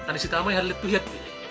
tani si tamay halit tuhiyat.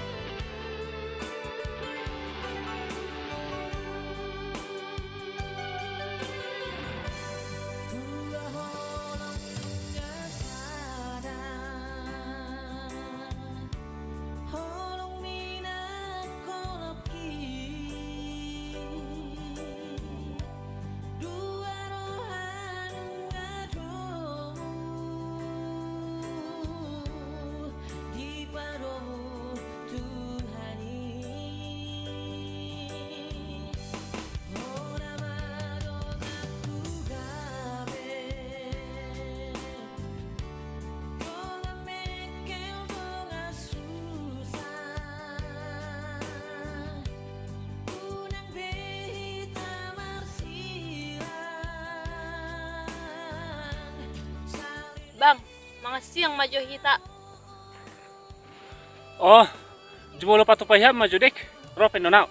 Bang, mga siyang maju hita. Oh, jumolo patupayam majudek. Ropen nonao.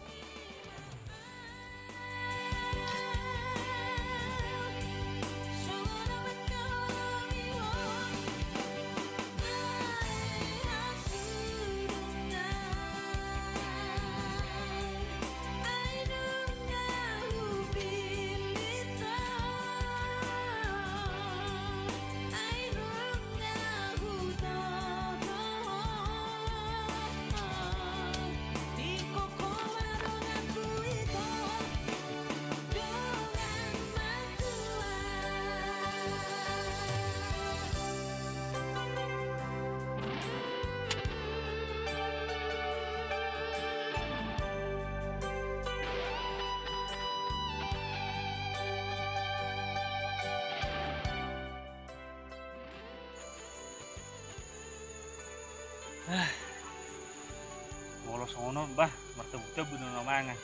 Ngolo sono bah, martebut bunuh namangan.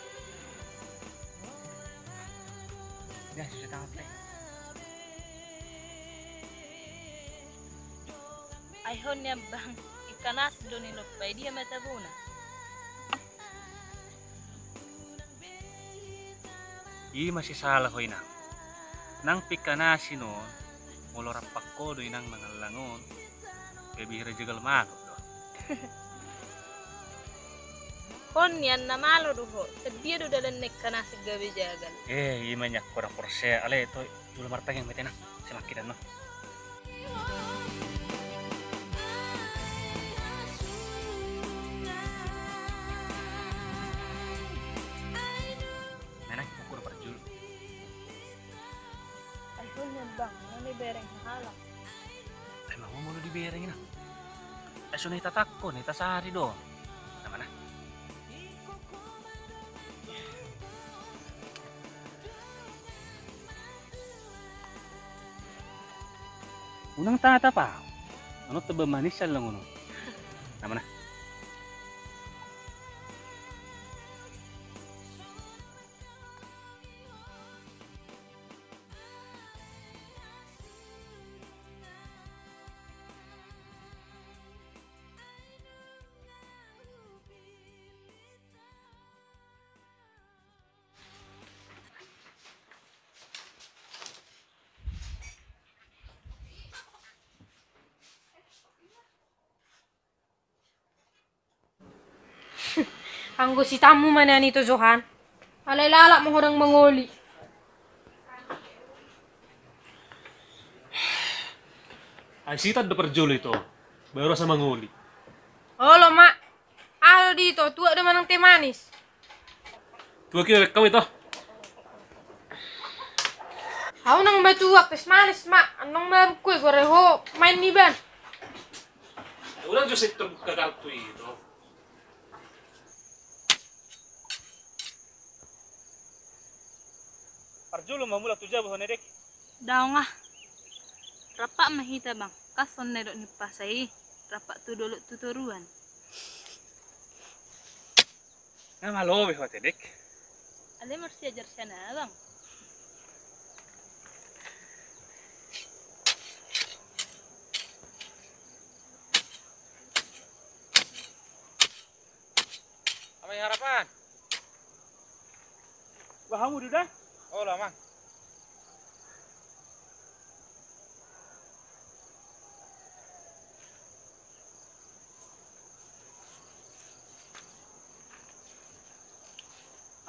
Ya, sudah tamat. Ayhon niya bang, ikanas doon nilupay dia matabuna. Masih salah ko ina. Nang pikanasi noon, ngolo rapak ko doon nang mga langon. Bibihira jagal malo do. Kon yan na malo duho, sedia do dalan nek kanasi gabi jagal. Manyak kurang porse. Ale ito, dulu martang yang metena. Semakidan no. Nenek ukur perjul. Ayhon niya bang, nani bereng halak. Emang mau diberengin na. Aso na itatakko, na itasari do. Naman na. Unang tata pa. Ano taba manisan lang uno. Naman na. Anggo si tamu mana nito Johan? Alay lalak mo orang mengoli. Ay sitad do perjul ito. Baru sa manguli. Halo mak, halo dito, tua ada manang teh manis. Tua kira kau itu. Aku nang batuak teh manis mak, anong baru kue goreho main nih ban. Ulang jo sektor kartu itu. Parjulo mamula tuja bahwa nedek. Daw nga. Rapak mahita bang, kason na do ni pasay. Rapak tu dulu tuturuan. Nga malo bahwa tedek. Alay marsi ajar siya na bang. Apa yang harapan? Bahamu sudah? Oh lama.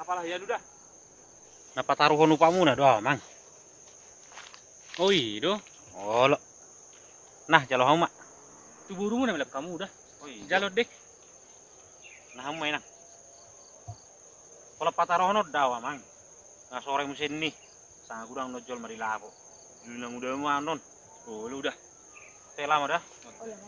Apalah ya duda. Napa taruh nupamu na doa mang. Oh iya, Oh lo. Nah jalo hau mak. tu burumu na melap kamu udah. Oh iya. Jalur dek. Nah hau main nang. Kalau pataroh no dawa mang. Nah sore musim nih. Sang kurang nojol mari lapo. Lunang udah mau non. Oh lu udah. Teh lama dah. Oh lah.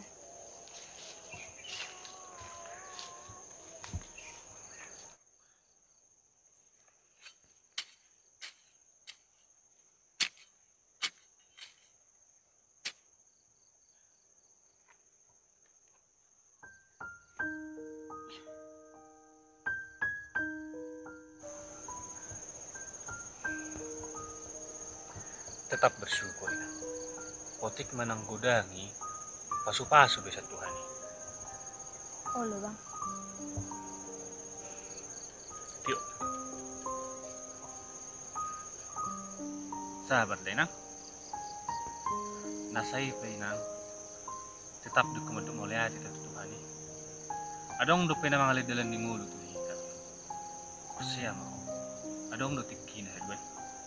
Tetap bersyukur ya. Potik menang gudangi. Pasu-pasu bisa Tuhan. Oh lah bang. Yuk. Sabar deh nang. Nasai pinang. Tetap dukumedum oleh hati Tuhan. Adong do pena mangalit dalam di mulut tuh hika. Kusya mau. Adong do tikin hedwen.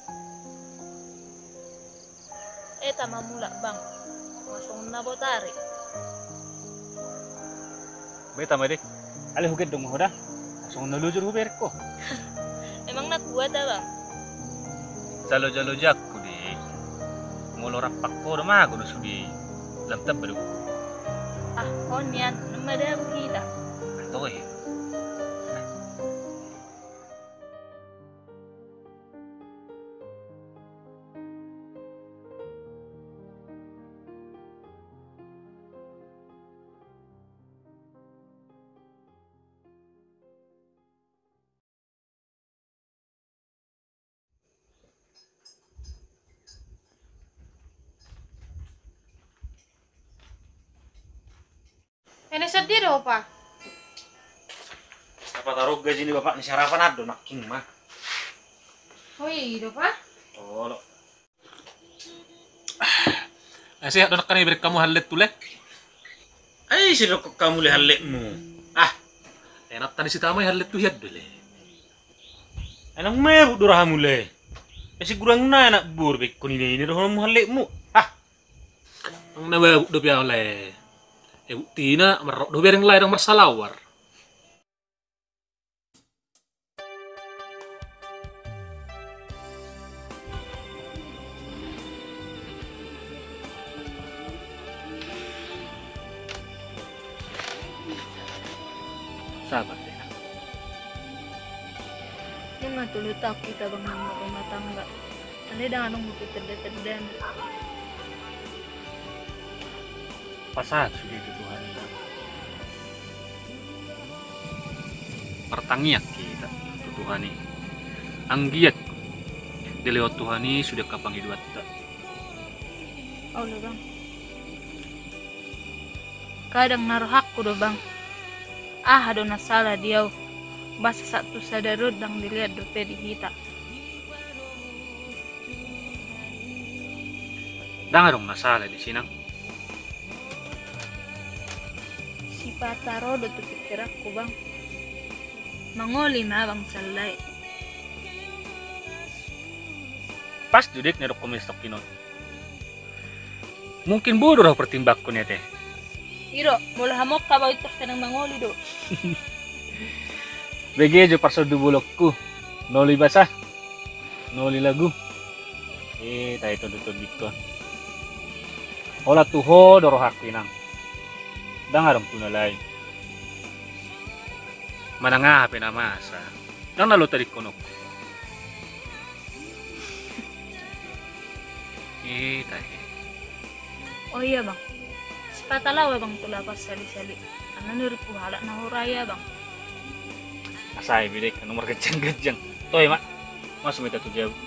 Tama mula bang. Masong na botari. Beta dek. Ale huged dong hoda. Langsung nalujur huber ko. Emang nak buat bang? Jalo-jalo jakku di. Ngolo rapak ko mah ko sudi. Lamtab baru. Ah, konyan. Namada kita. Toy. Ini sedih dong, Pak. Apa taruh gaji ni bapak ni sarapan ado nak king mah. Oh iya, Pak. Oh lo. Sehat donak kan ibrik kamu halet tule. Ay sino ko kamu lihat lekmu. Ah, Enak tadi si tamay halet tuh hiad dule. anong meru dorahamu le. Esi kurang na anak bur bek ko ini doh mu lekmu. Ah, Ang nawa do biya ole. Tina marok do bereng lai dong marsalawar. Sabar deh. Yung nga tulutak kita bang ng rumah tangga. Ano dah anong mupiterd-terdan. Pasal sudah itu Tuhan. Pertangiak kita itu Tuhan ini. Anggiat dilewat Tuhan ini sudah kapang hidup kita. Oh lah bang. Kadang naruh hakku do bang. Ah, ada nasalah dia. Basa satu sadarud dang dilihat dope di hita. Dengar dong masalah di sini. Si Pataro do tu pikir aku bang. Mangoli na bang salay. Pas judik nerok komistok kinon. Mungkin bodoh pertimbangku nih teh. Iro, mula hamok ka ba ito ka ng mangoli do? BG jo parso du bulokku. Noli basah. Noli lagu. Tayo ito dutod ko. Ola tuho doro hakinang. Dangaram tunalay. Mananga pinamasa. Nang nalo tadi konok. Tayo. Oh iya bang. Si Patalawa bang tulapas sali-sali. Ano nurip puhala na huraya bang. Asai bidek nomor gejang-gejang. Toy mak. Mas minta tuh jauh.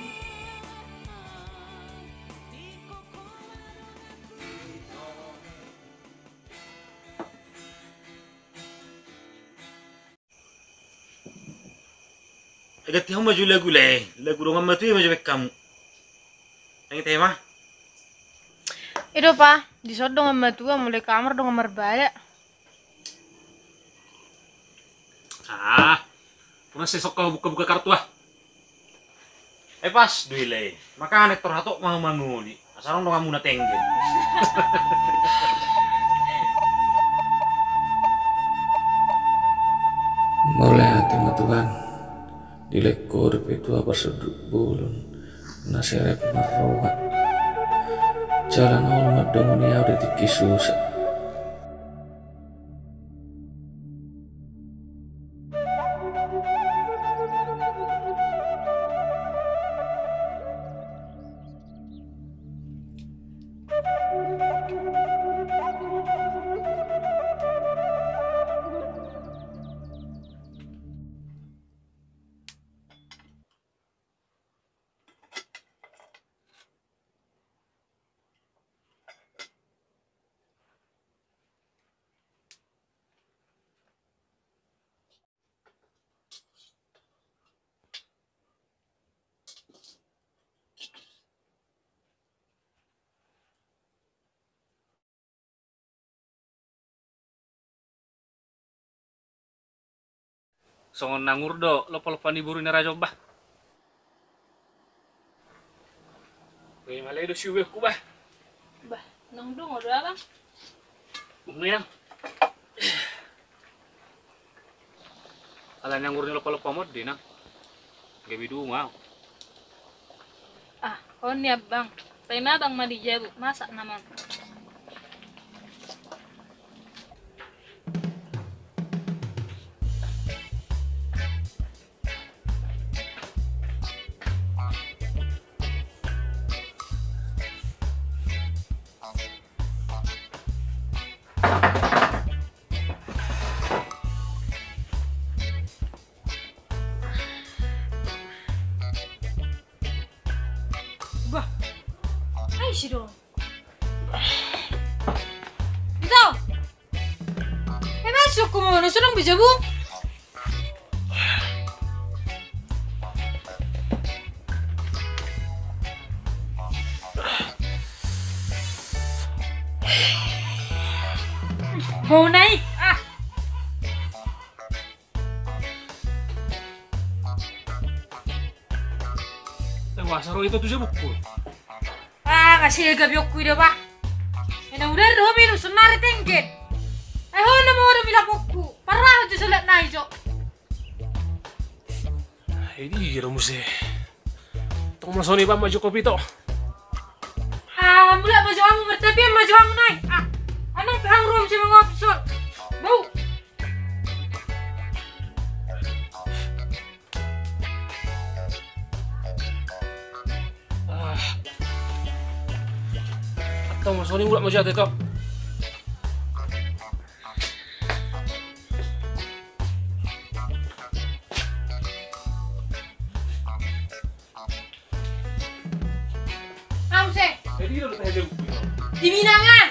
agak tiang maju lagu le. Lagu dong matu ya maju bek kamu. Yang teh mah. Itu, Pak. Di sot dong sama tua mulai kamar dong kamar baya. Ah, Puna sesok kau buka-buka kartu ah. Pas duile. Makanya tor hatok mau manguli. Asarong dong kamu na tenggen. Mulai hati Tuhan dilekor itu apa seduk bulun nasirep marrohat jalan Allah madongoni ada dikisusa Songon nangur do, lopo-lopo ni buru na rajo bah. Wei malay do siwe ko bah. Bah, nang dong udah bang. Ngayon. Ala nangur ni lopo-lopo mo din ah. Gabi du mau. Ah, kon ya bang. Pema bang madi jabu, masak naman. Bah. Ay, siro. Ito. Masuk ko mo. Nasunong bisa bu? Mau naik? Ah. Wasaro itu tuh buku. Ah, kasih gabi aku ide bah. Ena udah robi nu senari tengket. Hono mo ora mila buku. Parah aja salat nai jo. Ini kira muse. Tong masoni pa maju kopi to. Ah, mula maju kamu bertepi maju kamu nai. Ah, anong pahang room si mga opsol. Bau. Tong masoni mula maju ate to. Kamu se. Jadi lo teh buku. Di Minangan.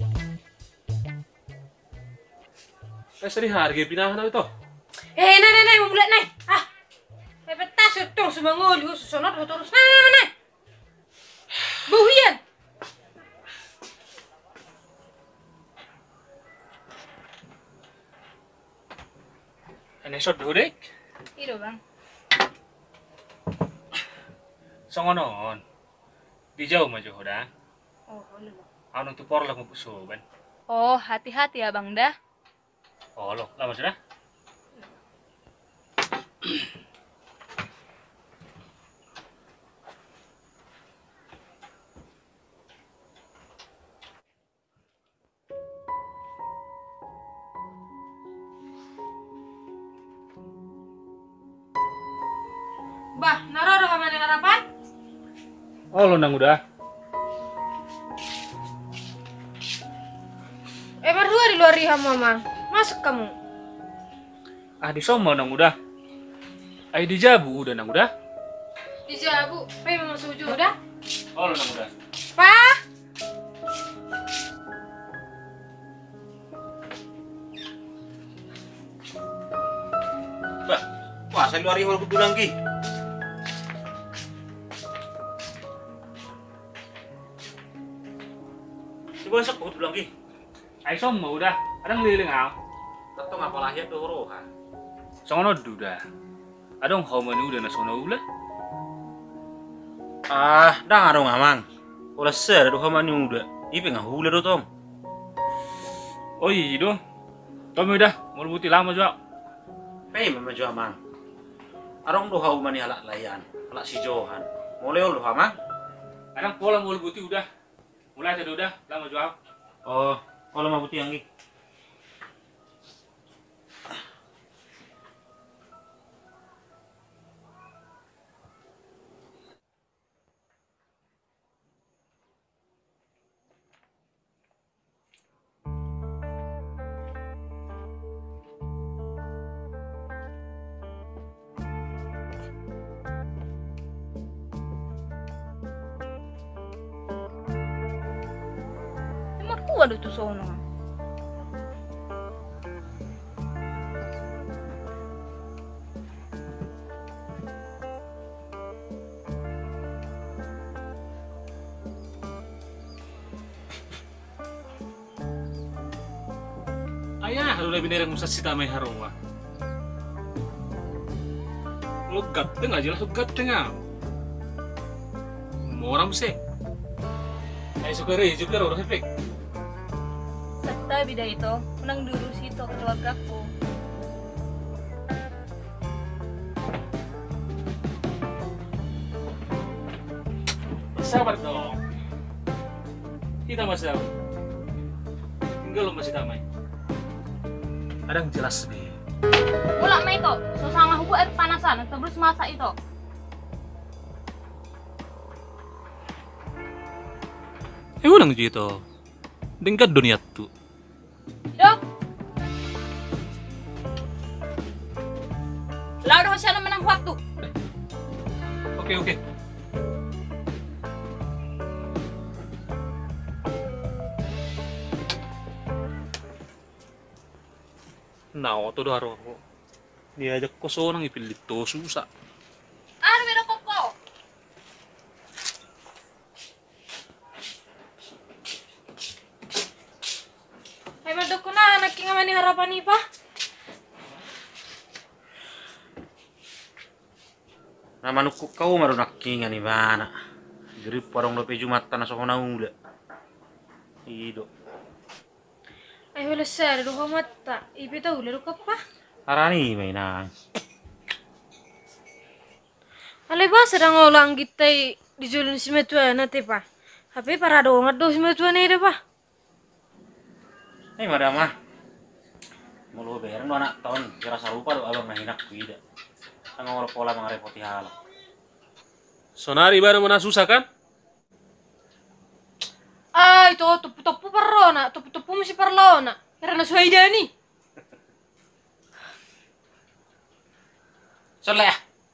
Seri harga pinahan na ito. Nai, mulai nai. Ah. Pepetas itu sumangol, susonot terus. Nai. Buhian. Ano shot durek? Iro bang. Songonon. Di jauh maju hoda. Oh, boleh bang. Ano tu por lang puso ban. Oh, hati-hati ya bang dah. Oh lo, lama sudah. Bah, naro mana harapan? Oh lo nang udah. Berdua di luar riha mama. Masuk kamu. Ah di somo nang udah. Ay di jabu udah nang udah. Bisa bu, memang setuju udah. Oh lo nang udah. Pak. Bah, wah saya luar ihol kudulang ki. Coba sok kudulang ki. Ay somo udah. Adang liling aw. Tato ngapalah ya doro ha. Songono udah. Adong hau mani udah nasono ula. Ah, dah ngarong amang. Olah ser do hamani udah. Ipe ngahula do tong. Oh iya dong. Tom udah mau buti lama juga. Pei mama jo amang. Arong do hau mani halak layan. Halak si Johan. Mulai do amang. Kadang pola mau buti udah. Mulai tadi udah lama juga. Oh, kalau mau putih yang ini. Emang ku ada tuh sono. Ayah, lu lebih nereng musa sita mai harunga. Lu gateng aja lah, lu gateng ah. Mau orang sih. Ayo suka rejo biar orang efek. Serta bida itu menang dulu situ keluargaku. Sabar dong. Kita masih tahu. Tinggal lu masih tamai. Kadang jelas nih. Mulak mai itu, susah hubu air panasan, terus masak itu. Unang gitu. Dengan dunia tuh. Dok. Lalu udah siapa menang waktu? Oke. Nah, itu dah roh. Dia aja kosong ipil itu susah. Ano beda koko? Ay madok ko na, nagkingaman ni harapan ni pa. Nama nuku kau maru nakkinga ni bana. Grip parong lope jumata na sokona ula. Ido. Ay wala sir, do mata. Ibi tahu laro ka pa. Arani may na. Alay ba sedang ulang kita di julun si metua na te pa. Tapi para do ngado si metua ni de pa. Hey madama. Mulu bereng do anak tahun kira sarupa do abang nahinak kuida. Tangong ora pola mangarepoti halak. Sonari baru mana susah kan? Ay, to tupu parrona, tupu mesti parlona. Karena suhaida ni. Soleh.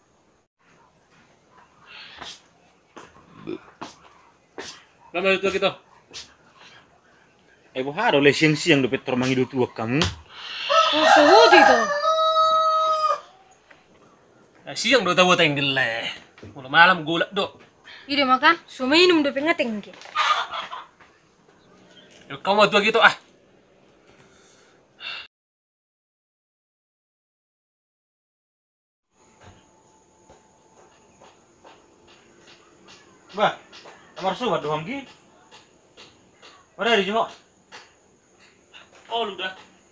Lama itu kita. Eh buhado le siang do petro mangido tuak kamu. Oh, sahudi to. Siang do tahu tenggel leh. Mulai malam gulak do. Ide makan, suminum do pengateng ke. Yuk kamu tuh gitu ah. Bah, amar subat do hamgi. Ora di jemo. Oh udah.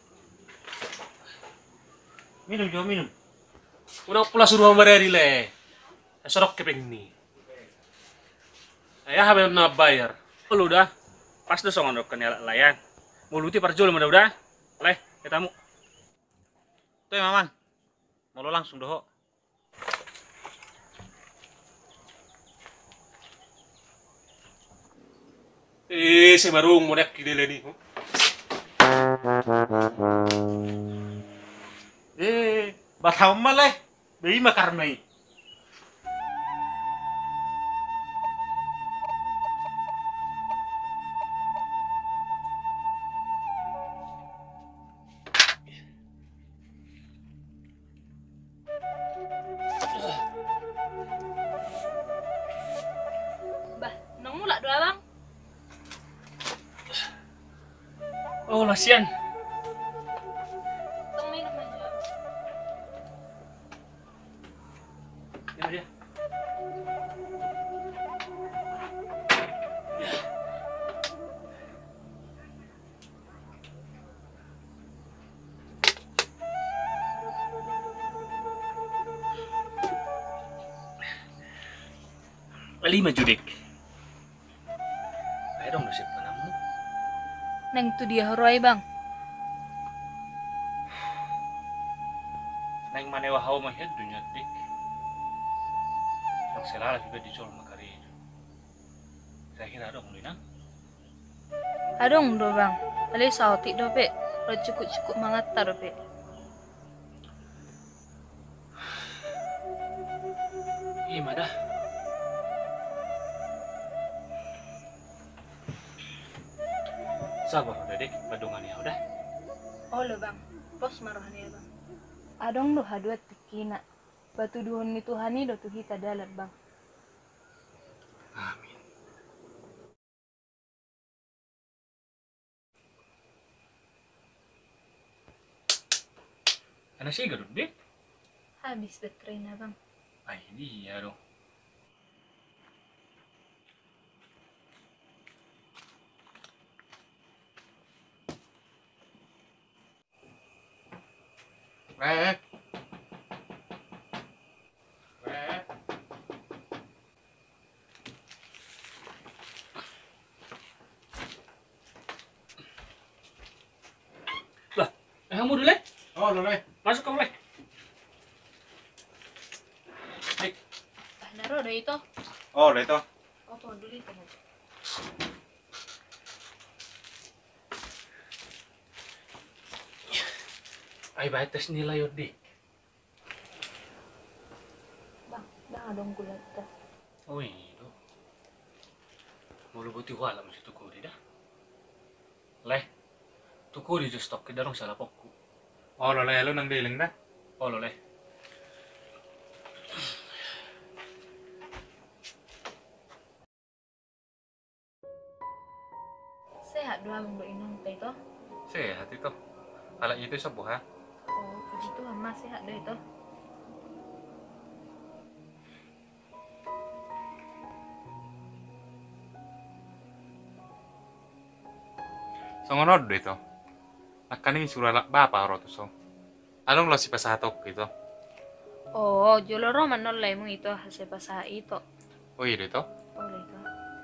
Minum jo minum. Udah pula suruh mereri leh. Sorok kepeng nih. Ayah habis na bayar. Oh udah. Pas tuh songan rok kenal layan. Muluti parjul mana udah. Leh, ketamu. Tuh mamang. Mau lo langsung doho. Si marung mo nek kidele ni. Batau maleh. Bei makar mai. Bah, nang mulak doa bang. Oh lasian. Tong minum aja. dia. Lima judik. Ayo dong nasib panamu. Neng tu dia horoi bang. Neng manewa hau mahed dunia dik. Nang selala juga dicol makari. Saya kira dong Lina. Adong do bang. Ali sauti do pe. Lo cukup mangata do pe. Iya madah. Sabar udah dek, badungannya udah. Oh lo bang. Pos marahnya bang. Adong do haduat tikina. Batu duhon ni Tuhani do tuhi kadalat bang. Amin. Ana sih garut dek. Habis baterainya bang. Ah ini ya dong. Eh. Lah, kamu dulu. Oh, boleh. Masuk kamu, Le. Dik, Ah naro do itu. Oh, itu. Oh po dulu itu. ay batas nila yun, Dik. Bang, adong gulat ka. Uy, itu. Mulubuti wala mo si Tukuri dah. Le, Tukuri just stop kita dong sa lapokku. Oh, lolo nang diling dah. Oh, Le. Sehat doa bang do inong teh itu. Sehat itu. Kalau itu sebuah ha. Oh, puji Tuhan mas sehat do itu. Songonod itu. Nakani surala bapa ro to so. Along lo si pasatok gitu. Oh, joloro man no lemu itu hasil pasaha itu. Oh iya itu. Oh itu.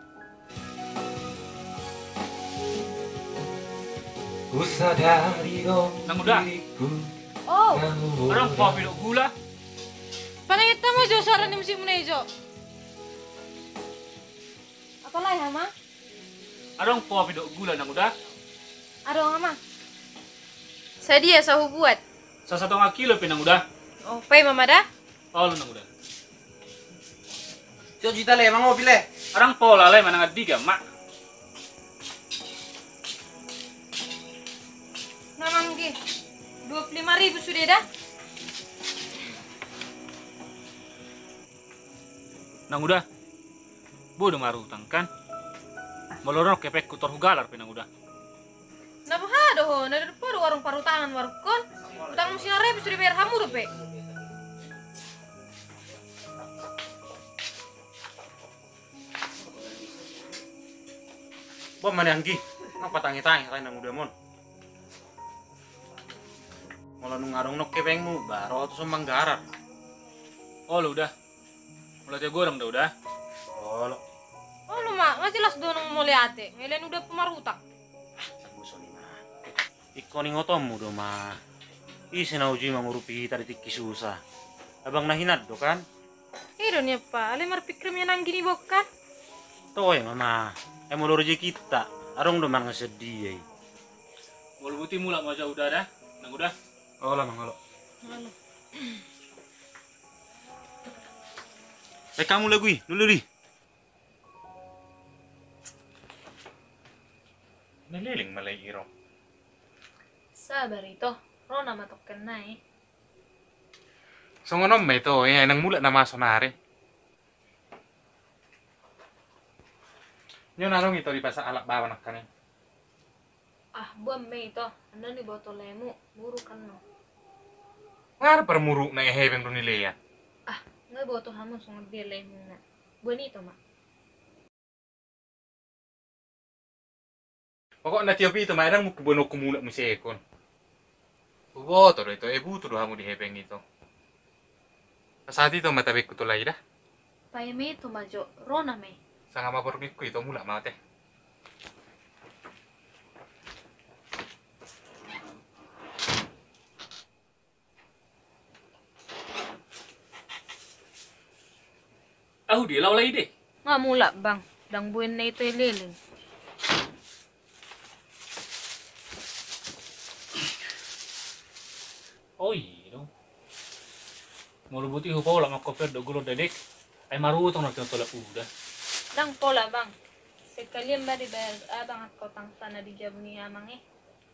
Ku sadari dong Nang udah. diriku Oh, Orang po pinok gula. Panangit mo, Jo, suara ni musik mo na Jo. Apa lah ya, Ma? Orang po pinok gula nang udah. Aro nga, Ma. saya dia sahu buat. Sa 1 kilo pinang udah. Oh, pay, Mama dah. Oh, lu nang udah. Jo jita le, mango pile. Orang po lalai manang adiga, mak. Naman gi. 25,000 sudah dah. Nang udah. Bu udah maru utang kan? Malorong kepek kutor hugalar pinang udah. Napa hado ho? Nada po warung parutangan warukon. Utang mo sinare sudah bayar hamu rupe. Bom mana anggi? Ngapa tangi-tangi kain nang udah mon? Kalau nung ngarung nok kepengmu, baro tuh semanggarar. Oh, lu udah. Mulai dia goreng dah udah. Oh, lo. Oh, lu Ma, nggak jelas doon ang muliate. Ngayon udah pemarutang. Saguso ni ma. Iko ni ngotomu do ma. Isi na uji mangurupi tadi tiki susah. Abang nahinad do kan? Iro niya pa. Alay marpikram yan ang ginibok kan? Toy mama. Emo rezeki kita. Arong do man sedih. Mau buti mula mau jauh udah dah. Nang udah. Oh lah mangolo. Kamu lagi, dulu di. Naliling malay iro. Sabar itu. Rona matokan nai. Songonom may to, nang mula na masonare. Nyo nanong ito di pa sa alak bawa nak kanin. Ah, buam me itu. Anda ni botol lemu. Buru kan no. Ngar permuruk na ihebeng do ni Lea. Ah, Nggak bawa tuh hamun sungut dia lain muna. Bonito mak. Pokoknya tiap itu mairang mau kebono kumulak musekon. Ubo todo itu ebu tuh hamu di hepeng itu. Saat itu mata beku tuh lagi dah. Paime itu majo rona me. Sangat mabur beku itu mulak mate. Aku dia lau lagi deh. Nggak mula bang. Dang buin na ito ililing. Oh iya dong. Mau lubuti hupo lah makoper do gulo dedek. Ay marutong na tolak udah. Dang pola bang. Sekalian ba di bayar abang at kotang sana di jabu ni amang eh.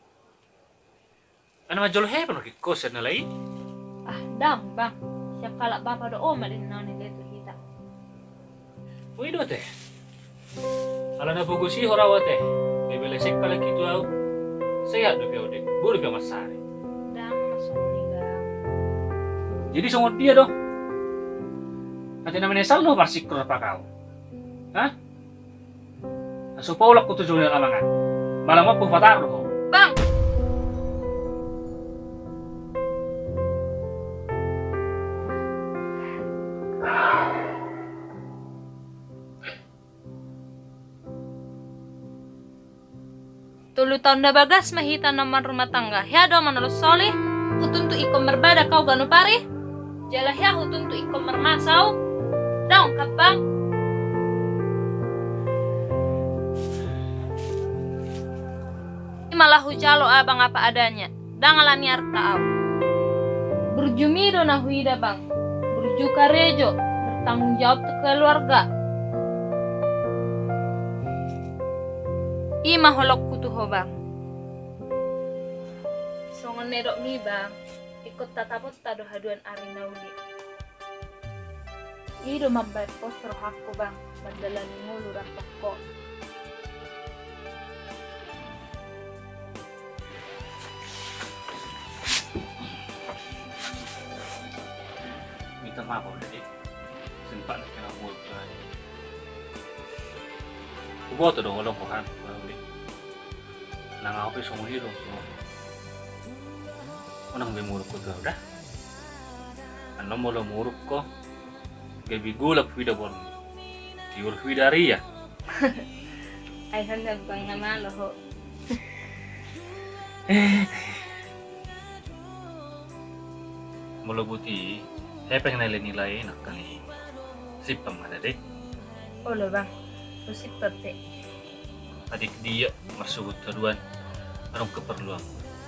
Ano majol he pano kikos na lai? Ah dang bang. Siya kalak bapa do oma din na nila ito hita. Uy do teh. Ala na pugusi horawa teh. Bebele sek kala kitu au. Saya do pio dek. Buru pio masari. Dang masuk ni bang. Jadi sungut dia dong. Nanti namanya sal no parsik apa kau? Hah? Aso paulak ko tujuan alangan. Malam apa fatar lo? Bang. Tulu tahun na bagas mahita naman rumah tangga. Hea do manalus soleh. Utun tu iko merbada kau ganu pare. Jala hea utun tu iko mermasau. Daun kapang. Malah hujalo abang apa adanya. Dangalani arta au. Berjumido na huida bang. Berjuka rejo. Bertanggung jawab ke keluarga. Ima holok kutuho bang. Songon nedok mi bang. Ikut tatapot tado haduan ari nauli. Ido mabay poster hakko bang. Madalan ngulu rapoko. Minta maaf udah deh. Sempat nak kena mulut kan. Ubo to dong olong kohan. Nang apa song hiro semua. Onang be muruk ko udah. Ano mo lo muruk ko. Gabi gulap vida bon. Tiur vida ria. Ay hanag bang naman loho. Mulubuti, saya pengen nilai nak kali. Sipam ada deh. Olo bang. Usip perte. Adik dia masuk keduan. Arong keperluan.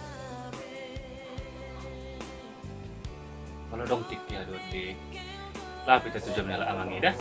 Kalau dong tik ya dua tik. Lah kita tujuan nela amangi dah.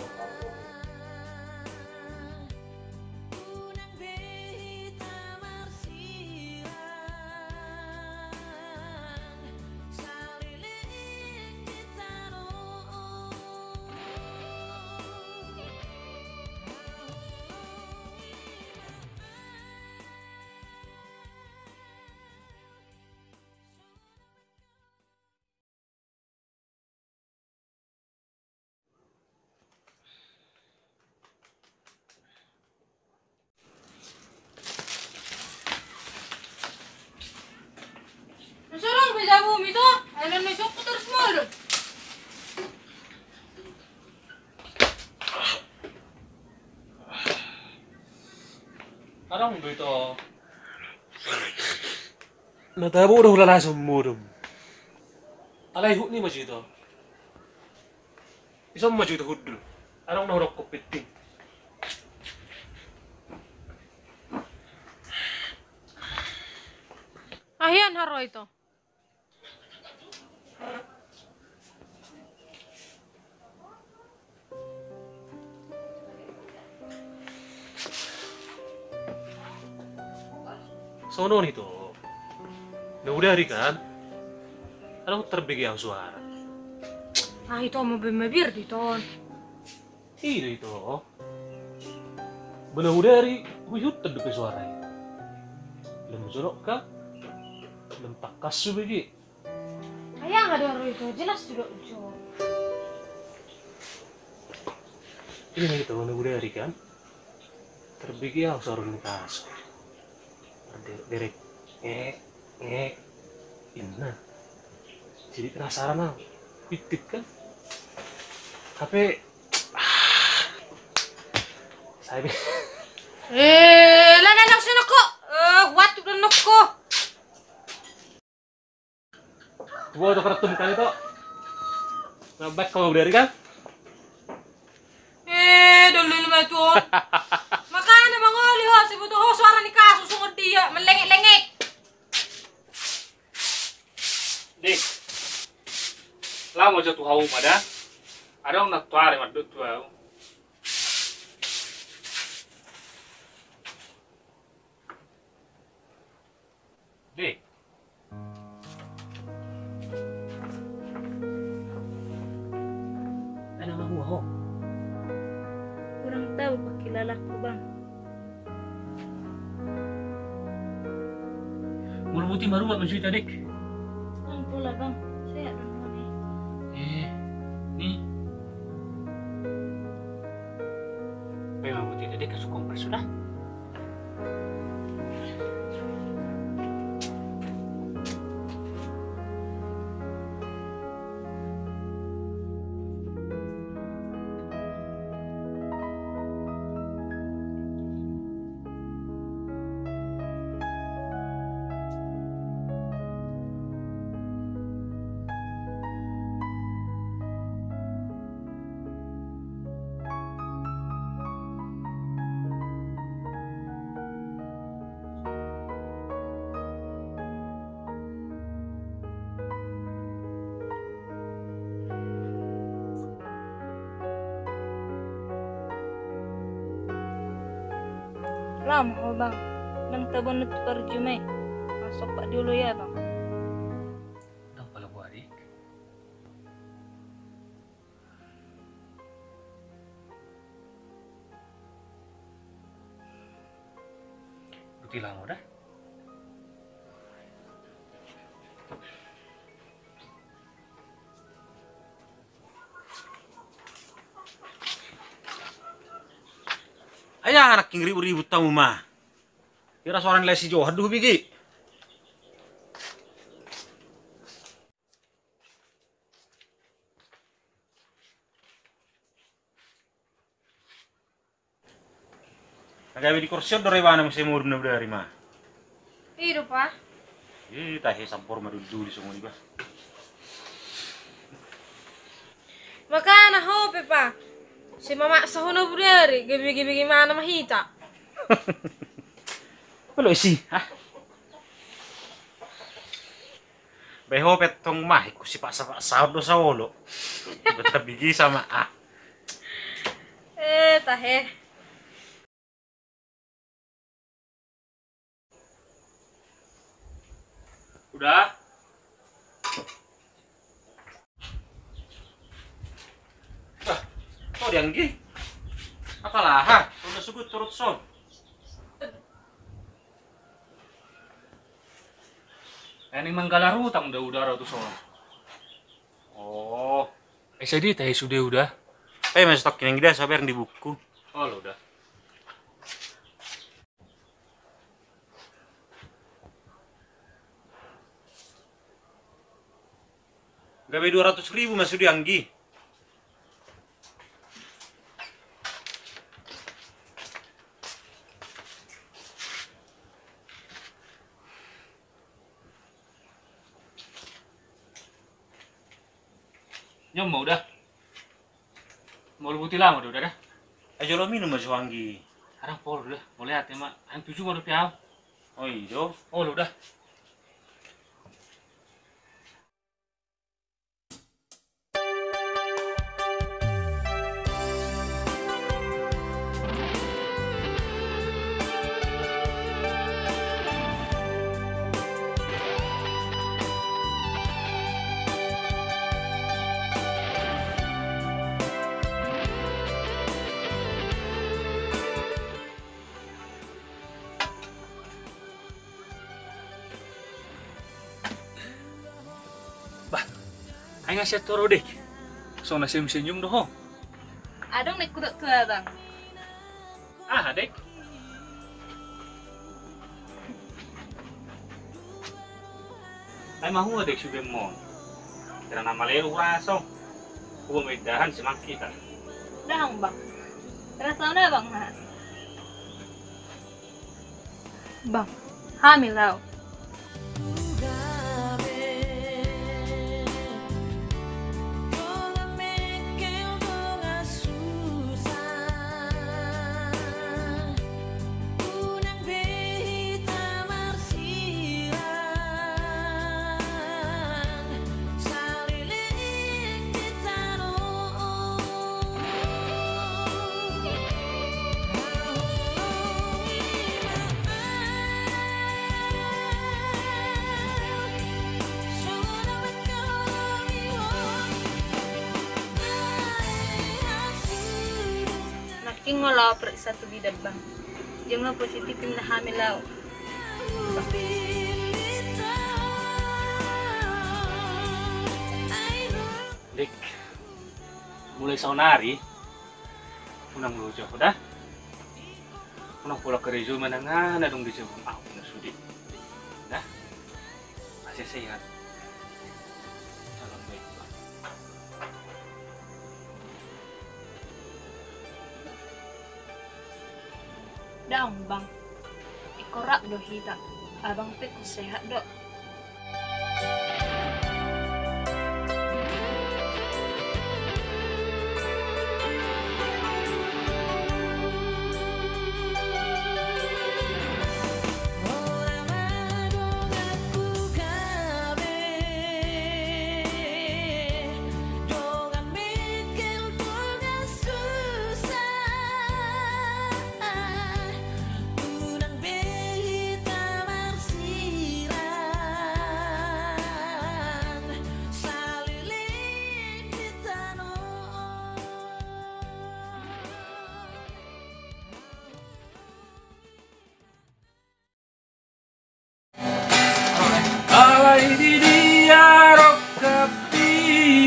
Nasorong beda bumi to. Alam na sok terus mulu. Arong dito. Natabo udah ulah langsung mudum. Alay huk ni maju itu. Isam maju itu hudul. Arang nahurok kopiting. Ahian haro ito. Sono nih tuh. Nah udah hari kan. Arang terbegi yang suara. Ah ito mo bimabir dito. Iya itu. Benar udah hari wihut terdekat suaranya. Lemu jorok kah? Lempak kasu begi. Kaya nga haro ito. Jelas duduk jo. Ini itu udah hari kan. Terbigi ya sorong kasur. Derek ngek inna. Jadi penasaran lah. Pitip kan. Tapi saya Lah anak sini kok. Watu dan noko. gua udah keretum kali tuh. Nabak kalau dari kan? Dulu lima tuh. Makanya mangoli ho, si butuh ho suara ni kasus sungguh dia melengek-lengek. Dik. Lah mau jatuh hau pada. Ada orang nak tuare madut tuh. Dik. Ano mo ho? Kurang tahu pakilala ko bang. Mulu putih baru buat mencuit adik. Ang pula bang. Saya ada ni. Nih. Memang putih adik kasih kompres sudah. Lama ho bang. Mentabon itu perjume. Masuk pak dulu ya bang. Dah pala bu adik. Putih lama dah. Ayah anak yang ribut-ribut tamu mah. Kira suara lesi jauh, aduh bigi. Agak di kursi udah rewana musim murid dari mah. Hidup ah. Tahe sampur madu dulu semua ini bah. Makanya ho pepa. Si mama sahono budari, gibi-gibi gimana mahita. Belum sih, ah. Beho petong mah, ikut si pak sahur do sawolo. Betap bigi sama ah. Tahe. Udah. Oh dianggi. Apalah, udah sebut turut son. Ini manggala rutang udah udara tuh soal. Oh, Jadi teh sudah udah. masih stok yang gede sabar yang di buku. Oh lo udah. Gawe 200.000 masih dianggi. Nyom mau udah. Mau putih lama udah dah. Ayo lo minum masih anggi. Sekarang pol udah. Mau lihat ya mak. Yang 7 mau rupiah. Oh iya. Oh lo udah. Ayo ngasih toro deh. So nasi senyum doh. Adong nek kudok tua bang. Ah, dek. Ay mahu dek sudah mon. Karena nama leru raso. Kubo medahan semakita. Dahang bang. Rasa na bang ha? Bang, hamil tau. King ngolaw periksa tu bidan bang. Jangan positifin na hamil lao. Dek, mulai saunari, unang lucu aku dah. Unang pulang ke rezo manangan na dong di sebelum aku na sudi. Dah, masih sehat. Salam baik. Daong bang. Ikorak do hita. Abang teh sehat do. Alay di dia rokapi.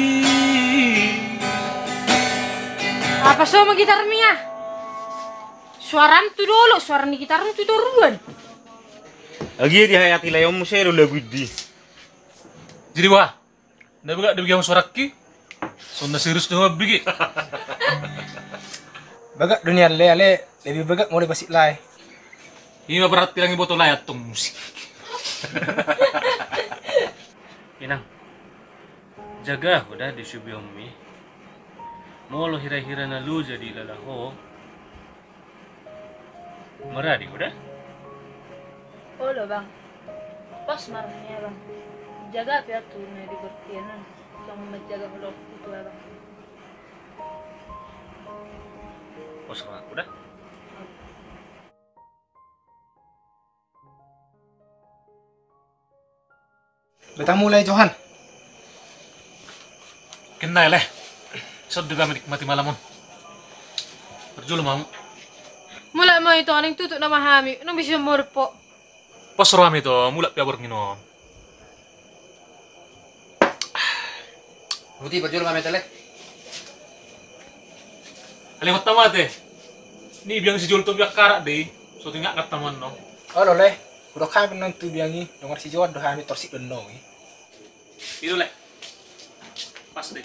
Apa sama gitar Mia? Suaran tu dulu, suaran di gitar tu duluan. Lagi di hayati layom musero lagu di. Jadi wah, ndak bagi suara ki. Sonda serius dengan bigi. Bagak dunia le lebih bagak mau dipasik lai. Ini mah berat tilangin botol layat tuh musik. Inang, jaga udah di subiomi. Mau lo hira-hira na lu jadi lalaho. Meradi udah? Oh lo bang. Pas marahnya bang. Jaga pia tu na di bertianan. Yang menjaga kalau itu bang. Oh sekolah udah? Betah mulai Johan. Kena leh. Sod juga menikmati malamon. Berjulu mau. Mula mo ito aning tutuk na mahami. Nung bisa morpo. Pas rame to, mulak piabor nginom. Buti berjul kami tele. Alimot tamat eh. Ni biang si Jul to biak karak deh. So tinggal kat taman no. Oh loleh. Udah kami nang tu biangi. Dengar si Johan doh kami torsik deno. Itu leh. Pas deh.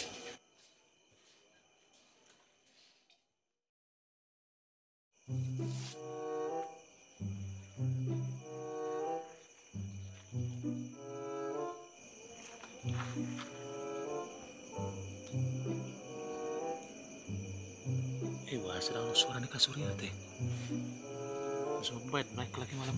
Wah, sedang suara ni kasurnya teh. Sobat naik lagi malam.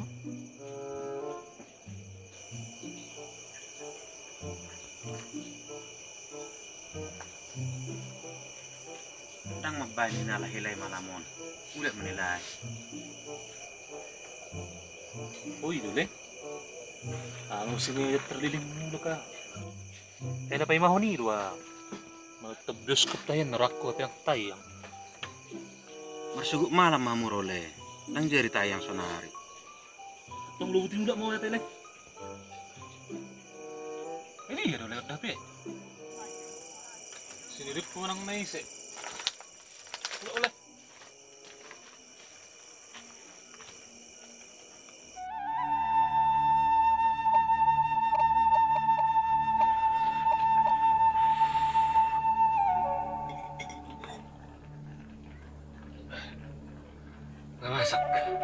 Tang mabani na lahilay malamon. Ulat menilai. Oh itu leh. Ano sini terliling mulu ka. Kaya na pa imahoni dua. Magtabyos ko tayo narako at yung tayang. Marsuguk malam mamurole. Nang jari tayang sonari. Tong lubutin udah mau natin leh. Ini ya lewat dapat. Sinirip ko nang naisip. Oleh. Nggak masak.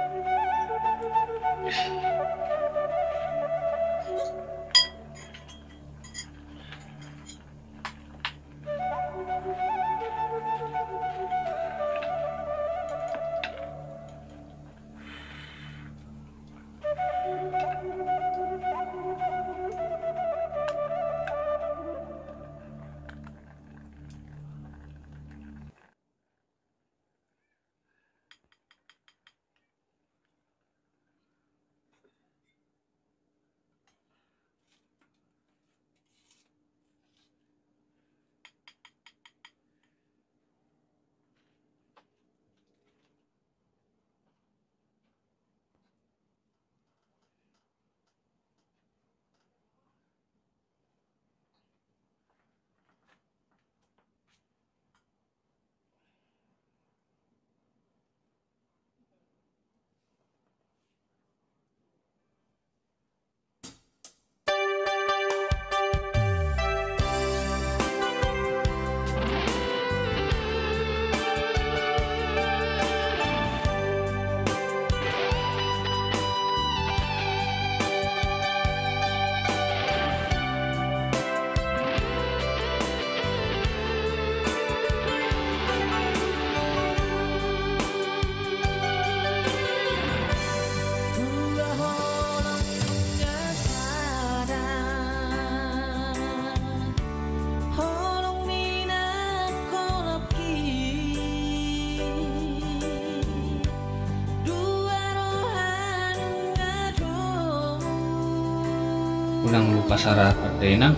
Unang lupa sarap at nang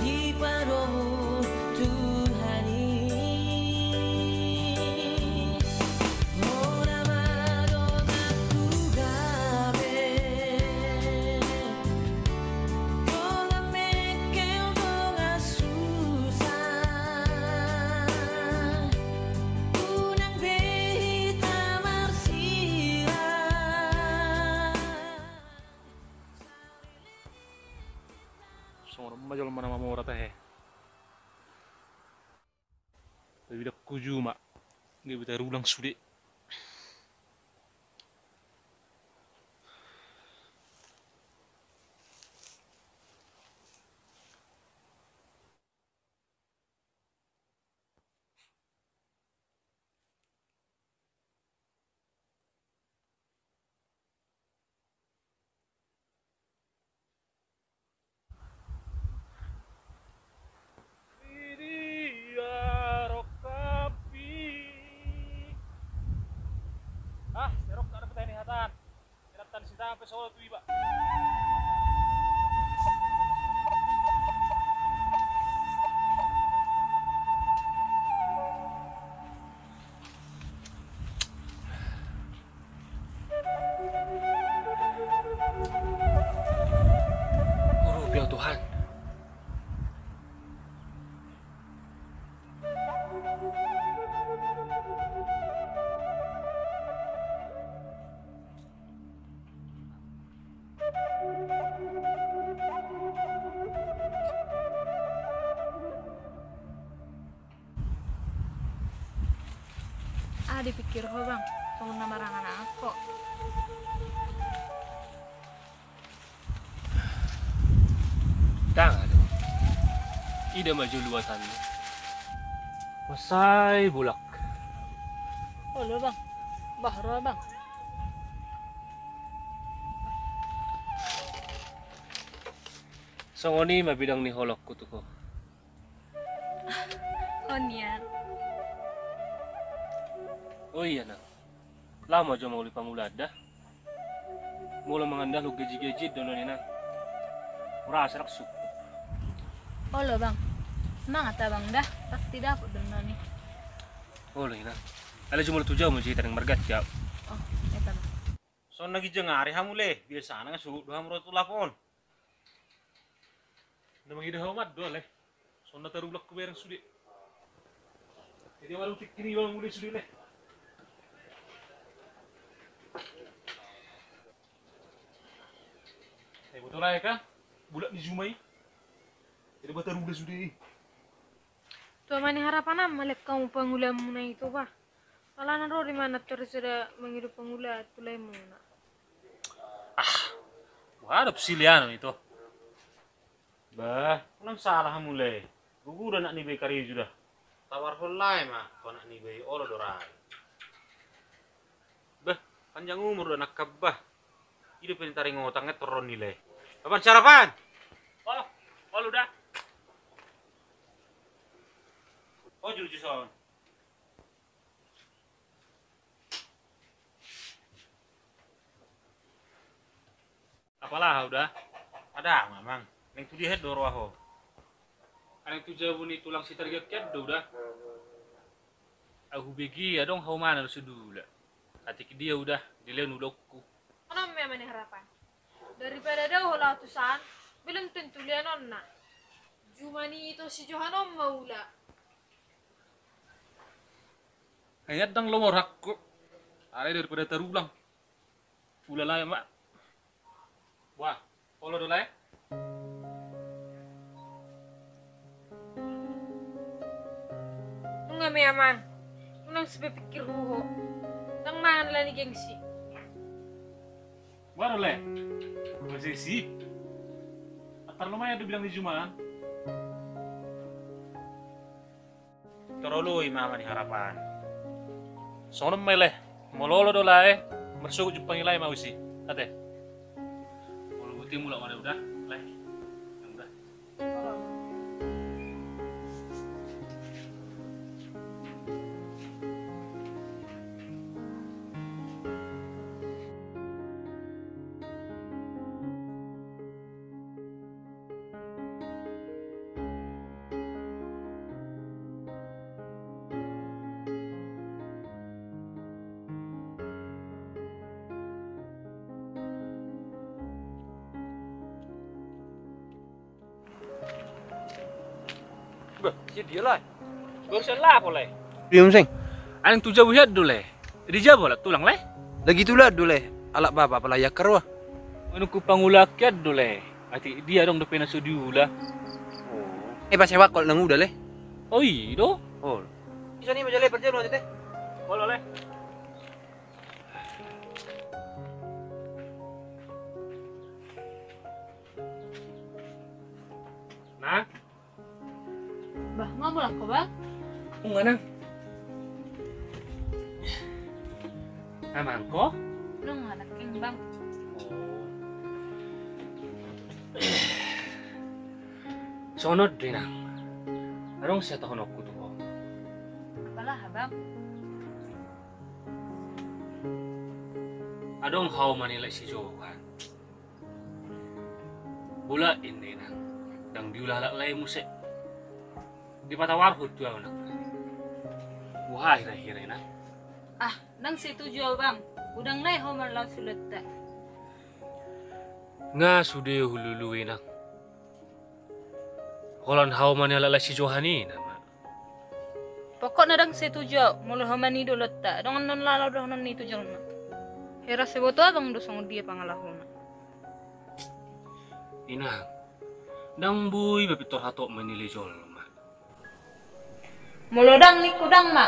Song majol mana mamora teh. Tapi dak kujuma. Nggak bisa ulang sudah. Sampai Solo tuh, Iba. Rupiah Tuhan. Dipikir ho bang, kamu nama rangan aku. Dah ada. Ida maju luasan. Masai bulak. Oh lo bang, bahro bang. Songoni mabidang ni holok ko to ko. Oh niat. Oh iya na. Lama aja mau lipa mulad dah. Mula mengandal lu gaji-gaji dono nina. Merasa rak suku. Oh lo bang, semangat abang dah, pasti dapat dong nih. Oh lo ina. Ala cuma tu jauh mesti terang margat jauh. Oh, eta bang. Son lagi jengari hamule, biasa nang suhu doa merot lapon. Namang ide hamat do leh. Sonna tarulak ko berang sudah. Jadi walau tik kini walau mulai sudah leh. Mulai kah? Bulat di Jumai. Jadi batar udah sudah. Tuh mani harapan malek kamu pangulamu na itu bah. Malah naro di mana terus sudah menghidup pangula tulai muna. Wah, ada psilian itu. Bah, kenapa salah mulai? Gugu udah nak nih kari sudah. Tawar hulai mah, kau nak nih olo dorai. Bah, panjang umur udah nak kabah. Hidup ini taring ngotangnya turun nilai. Kapan sarapan? Oh, udah. Oh, jujur son. Apalah udah. Ada, mamang. Neng tu dia doro aho. Aneh tu jauh ni tulang si target udah. Aku begi ya dong hau mana sedula. Hati dia udah dileun ulokku. Ano may mani harapan? Daripada daw wala tusan, belum tentu lianon na. Jumani itu si Johanom maula. Hayat dang lomor hakku. Are daripada terulang. Ulala ya, Mak. Wah, polo dolai. Nung may aman. Nung sepikir huho. Nang mangan lang ni gengsi. Baru le. Masih sih. Atar lumayan udah bilang di Jumaan. Terlalu mama nih harapan. Soalnya meleh. Mololo dolai. Mersuk Jepang ilai mau sih. Ate. Polo putih mula mana udah. Lai. Yang udah. Bah, dia lah. Barusan lah polai. Diam sing. Aneh tu jauh hiat dulu. Jadi jauh lah tulang lai. Lagi itulah dulu. Alak bapa pelayak kerwa. Anu ku pangulakyat dulu. Ati dia dong depan sudiula. Pas sewa kol nang udah leh. Oh iya do. Oh. Bisa nih majalah perjalanan aja teh. Polo lai. Nah, Bah, ngomong lah ko ba? kung nang. Aman ko? Nung anak king bang. Sonod din ang. Anong siya tahon ako to? Apalah habang. Adong how manila si Johan. Bula ini nang. Dang diulalak mo si. Di patawar hud tuwa anak. Buhay na hiray na. Ah, nang setuju bang. Udang nai homer law sulat ta. Nga sude hululuwi na. Kolan how manila si Johan ini na. Pokok na dang setuju. Mula homer ni dulot ta. Dong non lalaw dong non ni tujuan na. Hera seboto abang dosong dia pangalahon na. Inang. Dang buy bapitor hato manili jol ma. Mulodang ni kudang mak.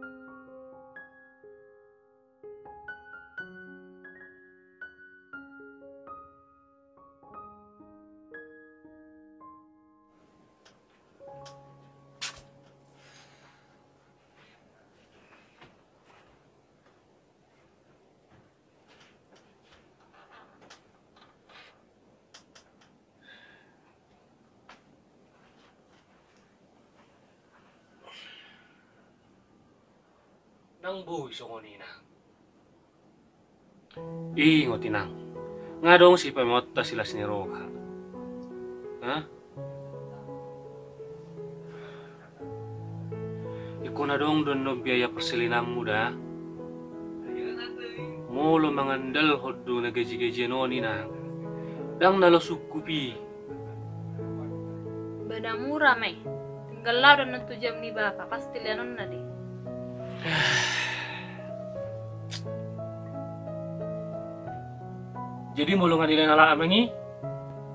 Nang buhay so nina. Ingot inang. Nga dong si pamota sila ni Roha. Ha? Iko na dong doon no biaya perselinang muda. Molo mangandal hodo na gaji-gaji no nina. Dang nalosukupi. Bada murah meh. Tinggal law dan nentu jam ni bapak. Pasti lianon na di. Jadi mulungan nila nala amengi.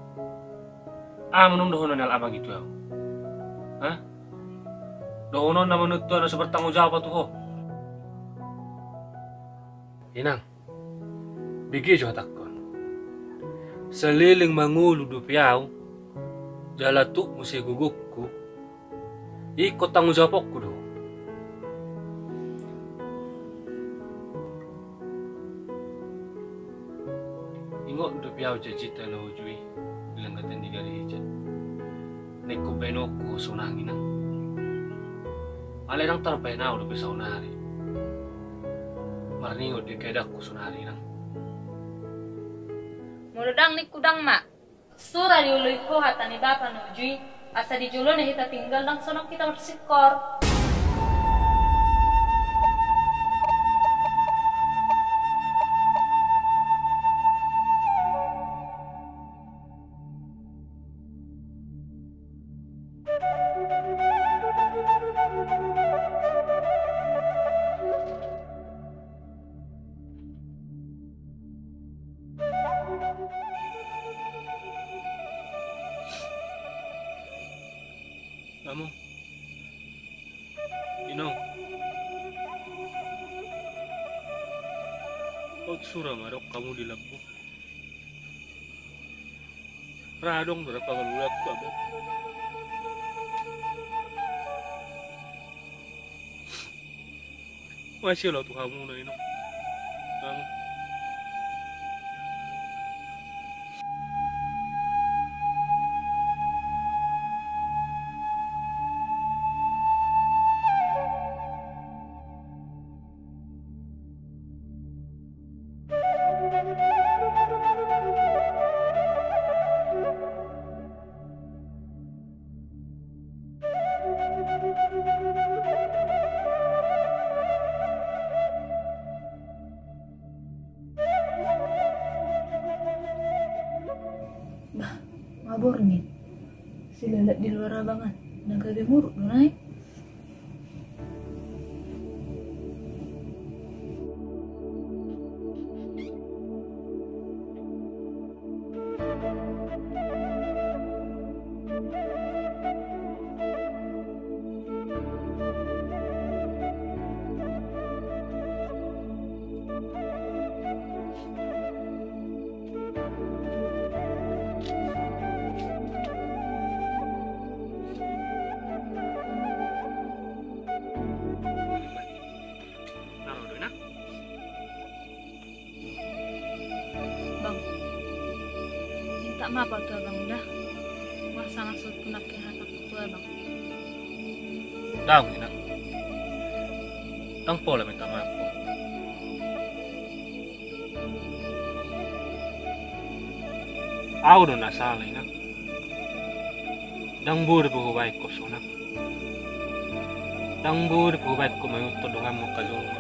Menung dohonon al ama gitu ya. Hah? Dohonon na menut tuh ada bertanggung jawab tuh ho. Inang. Bigi jo takon. Seliling mangulu du piau. Jalatuk musi gugukku. Ikut tanggung jawab aku do. Ingot du piau cita na ujui. Bilang kata ni gari hijat. Neko benoko sunangin nang. Malerang tarpay na udah bisa unari. Marningo di kedak ko sunari nang. Murudang ni kudang mak. Sura diului ko hata ni bapa nujui. Asa di julo na kita tinggal nang sonok kita bersikor. Kamu, Inong, kau surah marok kamu di lapu. Radong berapa kalulak babak. Masih lo tuh kamu na Inong, kamu. Mabor nih, si lelet di luar abangan, naga gemuruk naik. Tak mapa tuh abang dah. Masa ngasut punak yang hatak tuh abang. Daw ina. Ang pola minta maaf po. Ako doon nasalay na. Dang buri po hubay ko suna. Dang buri po hubay ko may utulungan mo kalungan.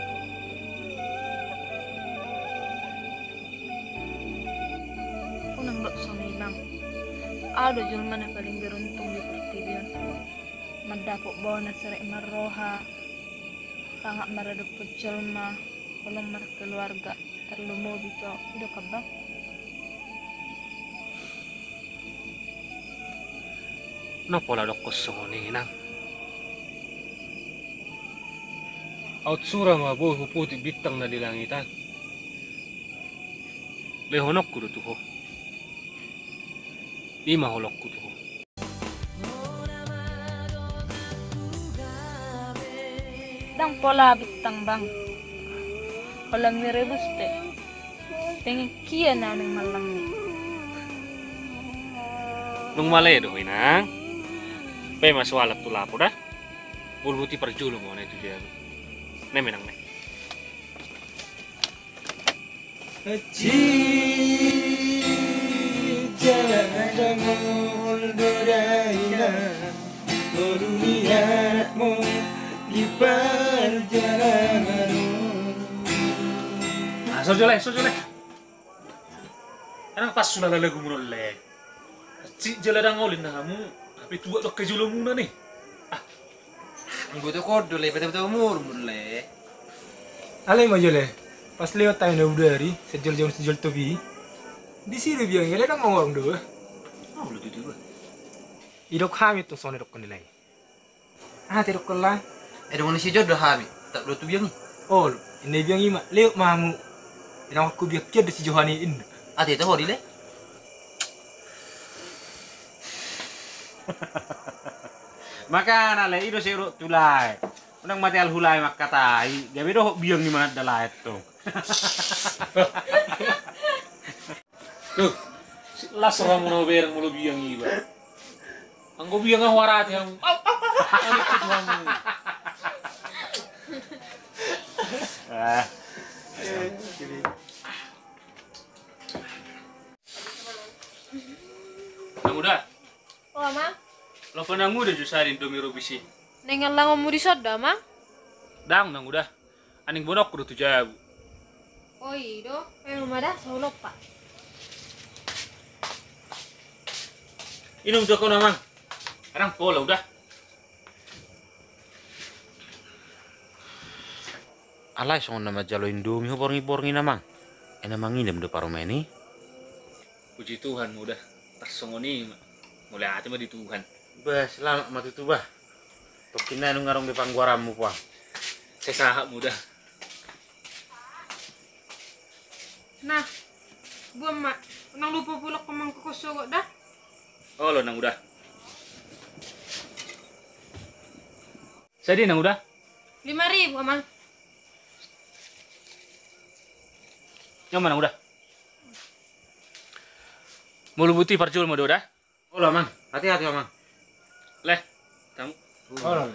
Ada julma na paling beruntung di pertibian. Madapok bawa na serik marroha. Tangak maradapot julma. Walang keluarga. Terlumo bito. Udah kabang. Napola dok kosong ni nang. Outsura mabuh puti bitang na di langitan. Lehonok kudu tuho. Lima holok kutu. Dang pola bitang bang. Pola mirebus te. Pengen kia na ng malang ni. Nung malay do inang. Pe maswalat tu lapo dah. Bulbuti perjulu mo na itu dia. Nemenang ne. Jangan mundur niatmu di perjalanan. Sojole. Anang pas sudah lagu mulai. Cik jalan ngolin namu, tapi tua dok kejulo muna nih. Gue tuh kode le, betul umur mulai. Alay mo jole, pas lewat tayo na udari, sejol tubi. Di sini biang, ya kan ngomong doa. Oh, lu duduk. Idok kami tuh sone dok nilai. Tidak kelah. Dong si jodoh hami. Tak perlu tu biang. Oh, ini biang ima. Leo mamu. Ina aku biak kia si Johani in. Itu hori le. Maka nale ido seru tulai. Unang mati al hulai makatai. Gabe do biang ni mana dalai tu. Tuh, las orang mau bereng mulu biang iba. Anggo biang warat yang. Ano kamu? Nang udah. Oh, Mang. Lo penang udah jusarin domi robisi. Nengan lang mo di soda, Mang. Dang nang udah. Aning bonok kudu tu jabu. Oh, iyo. Mada, sa lupa. Inum joko namang. Kadang pola udah. Alay so nama jalo Indomie ho borngi namang. Namang nginem do paromeni. Puji Tuhan udah. Tersongoni mulai hati mah di Tuhan. Bah, selamat mati tu bah. Tokina nu ngarong di pangguaramu puang. Saya sahak mudah. Nah, buam mak. Nang lupa pulak kemang kukuso dah. Oh lo nang udah. Jadi nang udah. 5.000 Amang. Yang mana udah? Mulu buti parjul mau udah? Oh lah mang, hati-hati mang. Leh, kamu. Oh,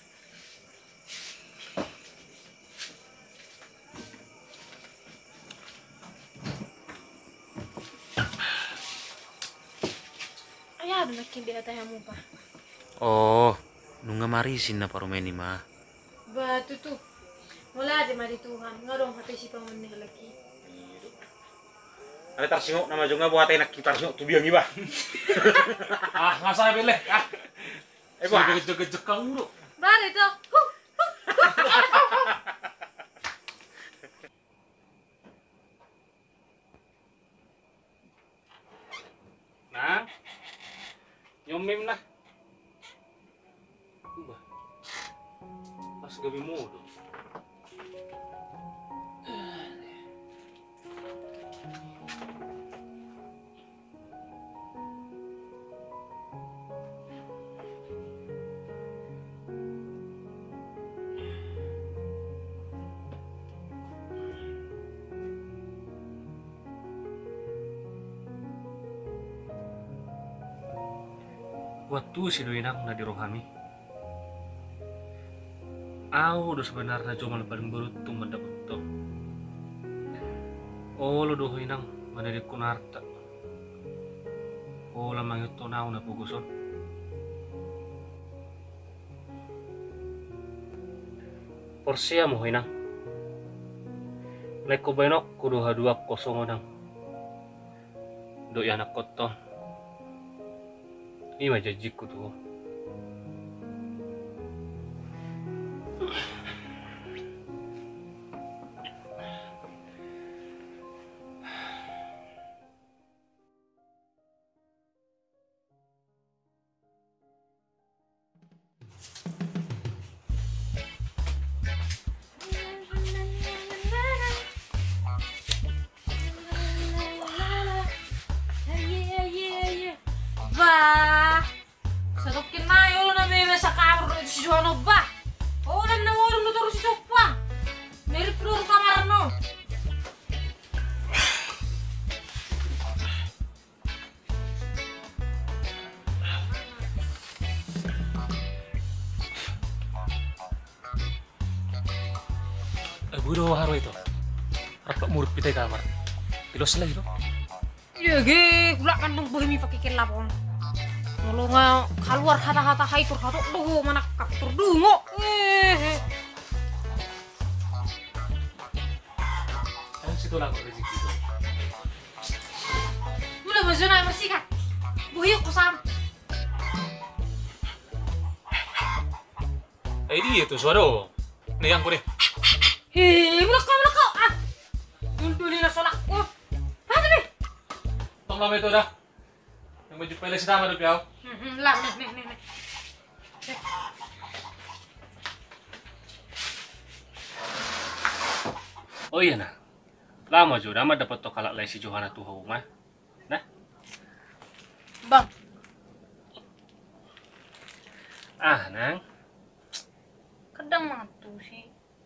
Ayah, ada makin di atas yang mupa. Oh, nunga marisin na paromeni mah. Batu tuh. Mulai ada mari Tuhan. Ngadong hati si pamannya lagi. Ada tarsingok nama jonga buat enak kita tarsingok tu biang iba. Ah, nggak saya pilih. Ah, Bah. gejek kamu bro. Bari tuh. Nah, nyomim lah. Pas gabi mudo. Waktu si Doinang na dirohami. Aku udah sebenarnya cuma paling beruntung mendapat to. Oh lo doinang mana di kunarta. Oh lamang itu nau na puguson. Porsia mo hinang. Leko benok kudu hadua kosong odang. Do anak koton. Ini mah jajiku tuh. Bah. Sadokin na yun na may sa kamar na si Joano ba? Oo, lang na ulam na taro si Sopa. Meron puro kamar no. Buro haro itu. Apa murid kita kamar? Pilos lagi lo. Iya ge, gula kan dong bohemi pakai kelapon. Kalau nggak keluar hata-hata hai tur hatok doh mana kaptur dungo. Kan situ lah rezeki itu. Udah bazuna masih kan. Bohi aku sam. Dia tuh suara. Nih yang deh. Mulak ah. Dulu na solak ko. Paano ni? Tong lama itu dah. Yang baju pele sama do piao. Lah, nih. Oh iya nah. Lama juga nama dapat to kalak si Johana tuh rumah. Nah, Bang, nang. kadang matu sih.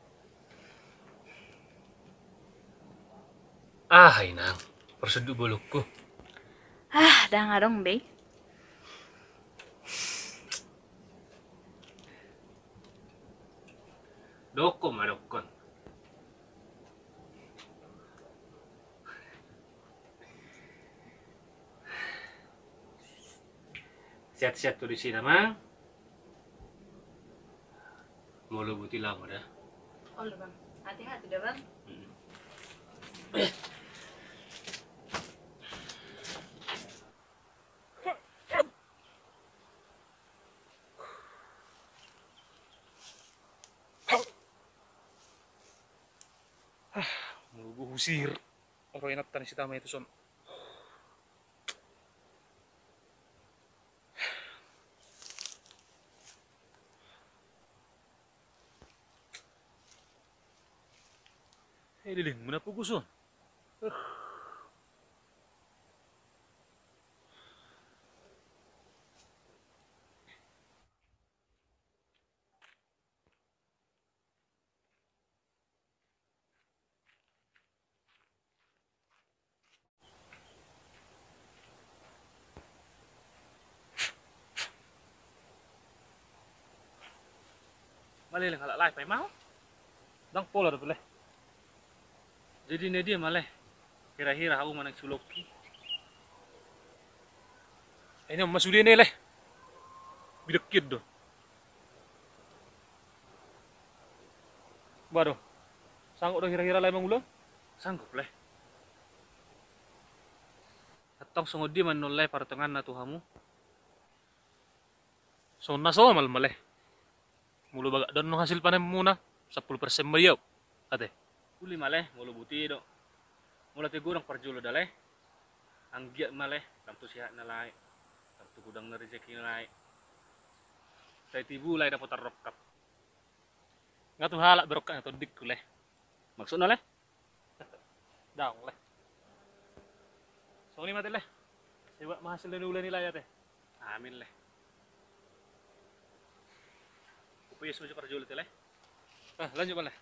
Hai nang. Persedu bolokku. Dah ngadong, Be. Dokon madokon. Siap-siap tuh di sini mang. Mau lebuti lama dah. Oh, Bang. Hati-hati dah, Bang. Mau usir. Orang enak tadi si Tama itu son. Liling, kenapa guson? Malih halak lai pai mau. Dang pola dah boleh. Jadi ne dia malih. Kira-kira aku manang suloki. Ini masuk dia nih leh. Bidekit do. Baru. Sanggup dah kira-kira lai mang ulang? Sanggup leh. Atong sungguh dia manulai pertengahan na tuhamu. So naso mal maleh. Mulu bagak don hasil panen muna 10% bayaw. Ate. Uli maleh mulu buti do. Mula tegurang perjulo daleh. Ang giat maleh tamtu sihat na lai. Tamtu gudang na rezeki na lai. Tay tibu lai dapat terrokat. Ngatu halak berokak atau dik leh. Maksud na leh? Daong leh. So ni mati leh. Coba mahasil dan ulah nilai ate. Amin leh. Upaya suju perjulo te leh. Lanjut maleh.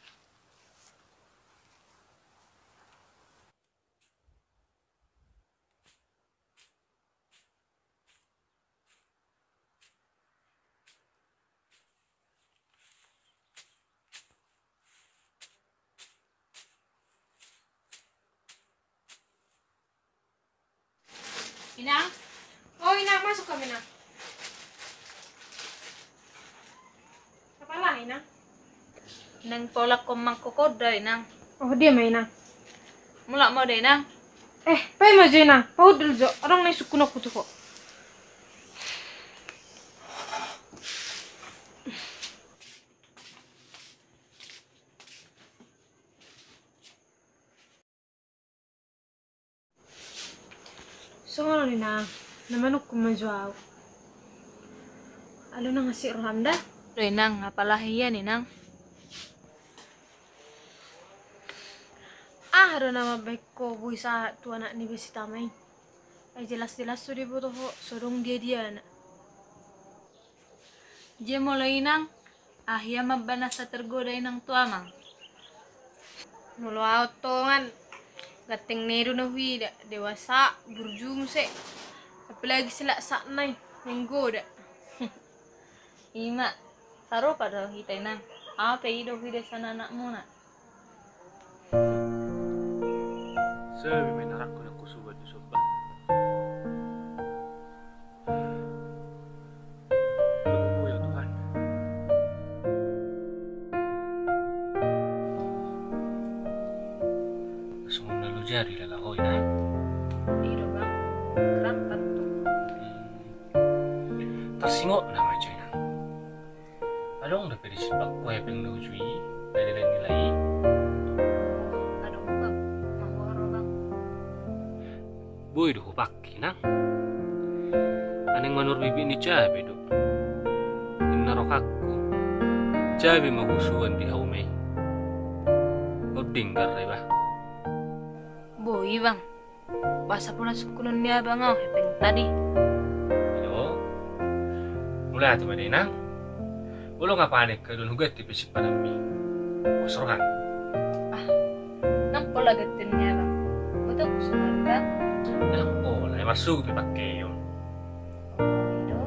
Inang? Oh, Inang, masuk kami, Inang. Apa lah, Inang? Nang polak ko mangkokoda, Inang. Oh, dia mah, Inang. Mula mo deh, Inang. Pay maju, Inang. Pau dulu, Jo. Orang naik suku nak kutu kok. Soalnya Inang, naman aku maju aku. Alo na ngasih roham dah. Loh, Inang, apalah iyan, Inang. Ada nama baik ko buisa tu anak ni besi tamai. Ay jelas-jelas tu dia butuh sorong dia anak. Dia mulai, Inang. Ahya mabana sa tergoda inang tuamang. Mulu auto kan. Gating neru na hui dewasa burjum se. Apalagi sila saknay menggoda. Ima, saro pada kita, Inang. Apa hidup hidup sana anakmu, nak? Sabi may narak ko na kusubat yung soba. Lukuy na Tuhan. Nasunod na lujari lalahoy na. Hidup, Bang. Kerampat tuh. Tersingot na medyo na. Anong na pwede sipak ko hepeng lujui na nilay-nilay. Aduh, Bang. Mahwaro, Bang. Boy do hubak kinang. Aneng manur bibi ni cabe do. Inarokakku. Cabe mahusuan di haume. Oding garai bah. Boy bang. Basa pula sukunan niya bang oh, hepeng tadi. Yo. Mula tu madina. Ulo nga panik ka dun hugat tipisik panami. Usrohan. Nang pola gatin niya bang. Betul kusunan bang. Enak pola, masuk dipakai yun. Itu.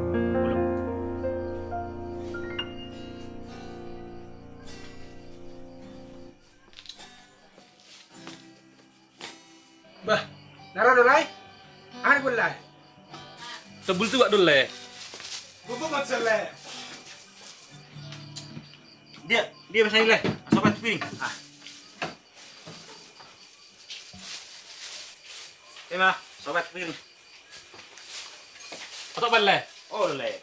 Bah, nara dolai? Ano gulay? Sebul tu wak dulu. Bubungot sele. Dia bisa nilai. Sobat piring. Terima, sobat piring. Atau balik? Oleh.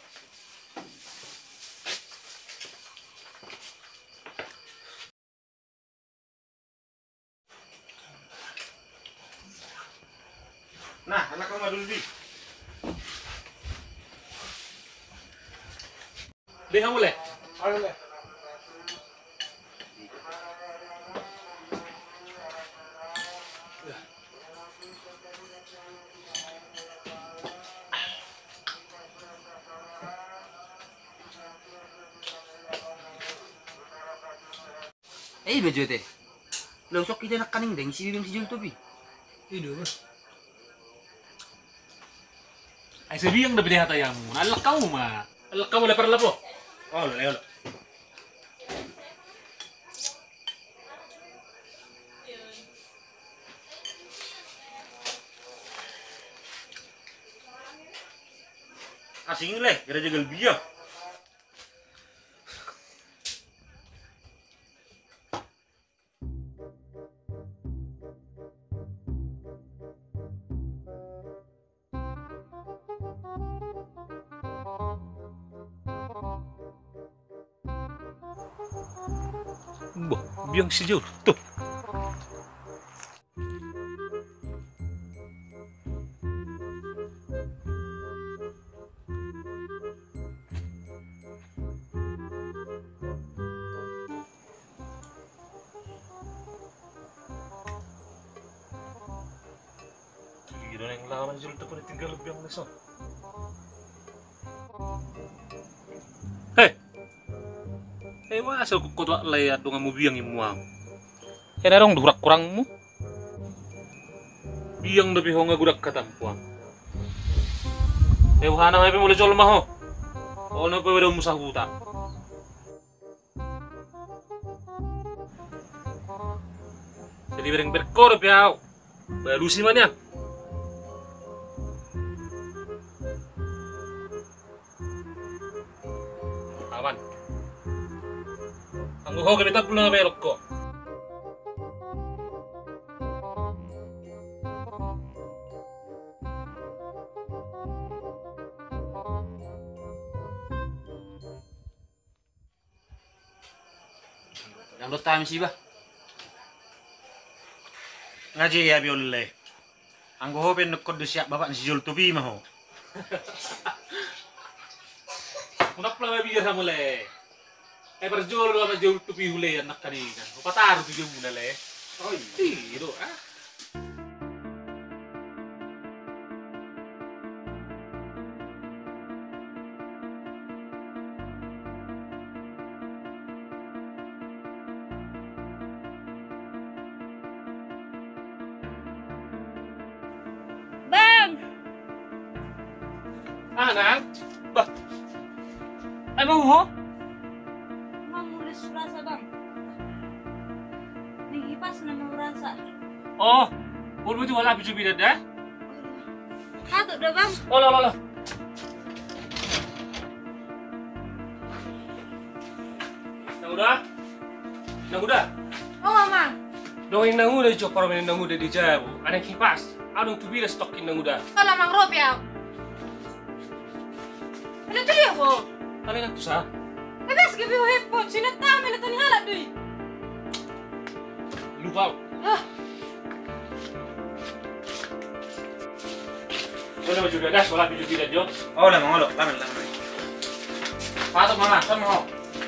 Nah, anak rumah dulu di. Dia kamu leh? Oleh. Baju teh. Lo sok kita nak kaning deng si bibim si jul tubi. Hidup. Ay sabihin na binihata yang mo. Alak ka mo ma. Alak ka mo na para lapo. Oleh. Asing leh, kira jagal biya. Boh, biang si Jul. Tuh. Gila yang lawan Jul tuh pada tinggal lebih yang leso. Eh, masa aku kota lihat dengan mu biang imuang. Kena dong durak kurangmu. Biang lebih honga gudak katampuang. Eh, wahana mai mulai jol maho. Ono pe wedo musah buta. Jadi bereng berkor piau. Baru sih mana? Aman. Ang ho kami tatlo na merok ko. Yang lo time sih bah. Ngaji ya bioleh. Anggo hoben nekod siap bapak si jul tubi mah ho. Unak pala may bigyan mo le. Eh berjol lo sama jauh tupi hule anak kanina. Patar tu jauh muna le. Oh iya, itu ah. Bang! Anak, bah. Emang ho? Mulai rasa bang. Ngipas na mau rasa. Oh, ulmu tu wala biju bidan dah. Hatuk dah bang. Oh, lo. Nang udah. Oh mama. Dongeng nang udah jokor main nang udah di jabu. Anak kipas. Anu tu bila stokin nang udah. Kalau mang rob ya. Ano tuh dia po? Kalian nak tusah? Bebas gabi ho hepon. Sinatami na tani halak duy. Lupa. Boleh baju gagas, bola biju tidak jo. Oh, lah mau lo, lamen. Patut mana, sama mau.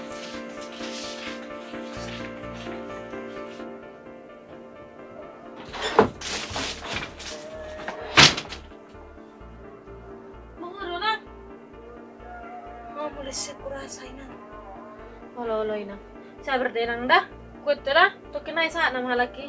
Mau dona? Mau mulai sekurasain na. Olo ina. Sabar deh nang dah. Kuat dah. Tokin na isa nama laki.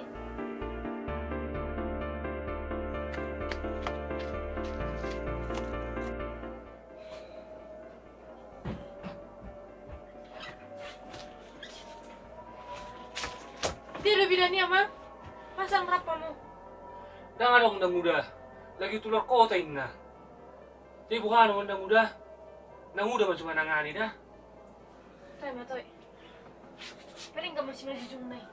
Dia lebih dari apa? Pasang rapamu. Dah ada undang muda. Lagi tular kota ini nah. Tapi bukan undang muda. Nang muda macam nangani dah. Toy matoy. Paling ka masih jumnay.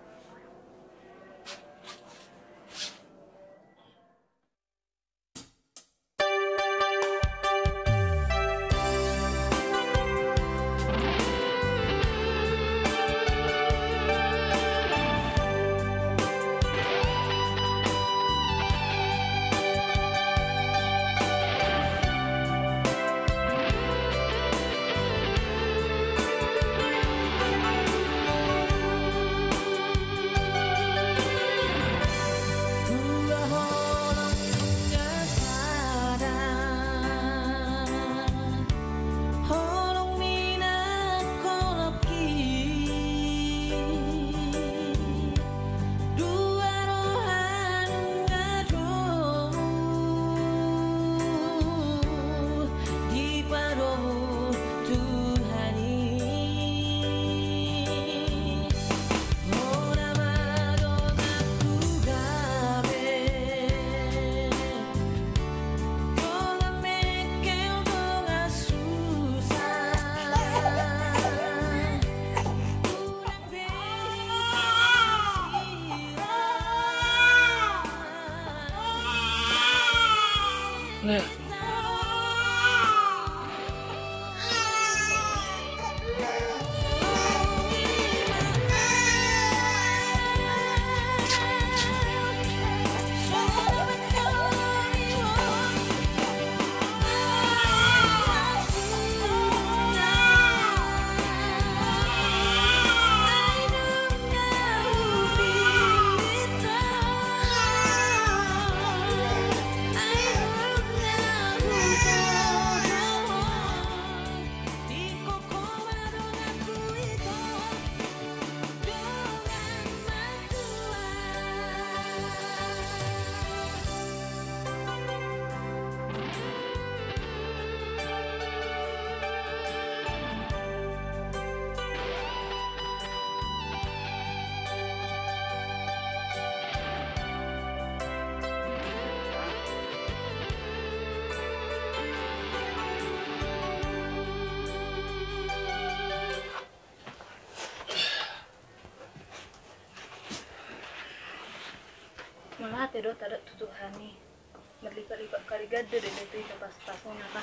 Malah tidak ada tutuhan nih. Berlipat-lipat kali gede deh itu pas-pasnya apa.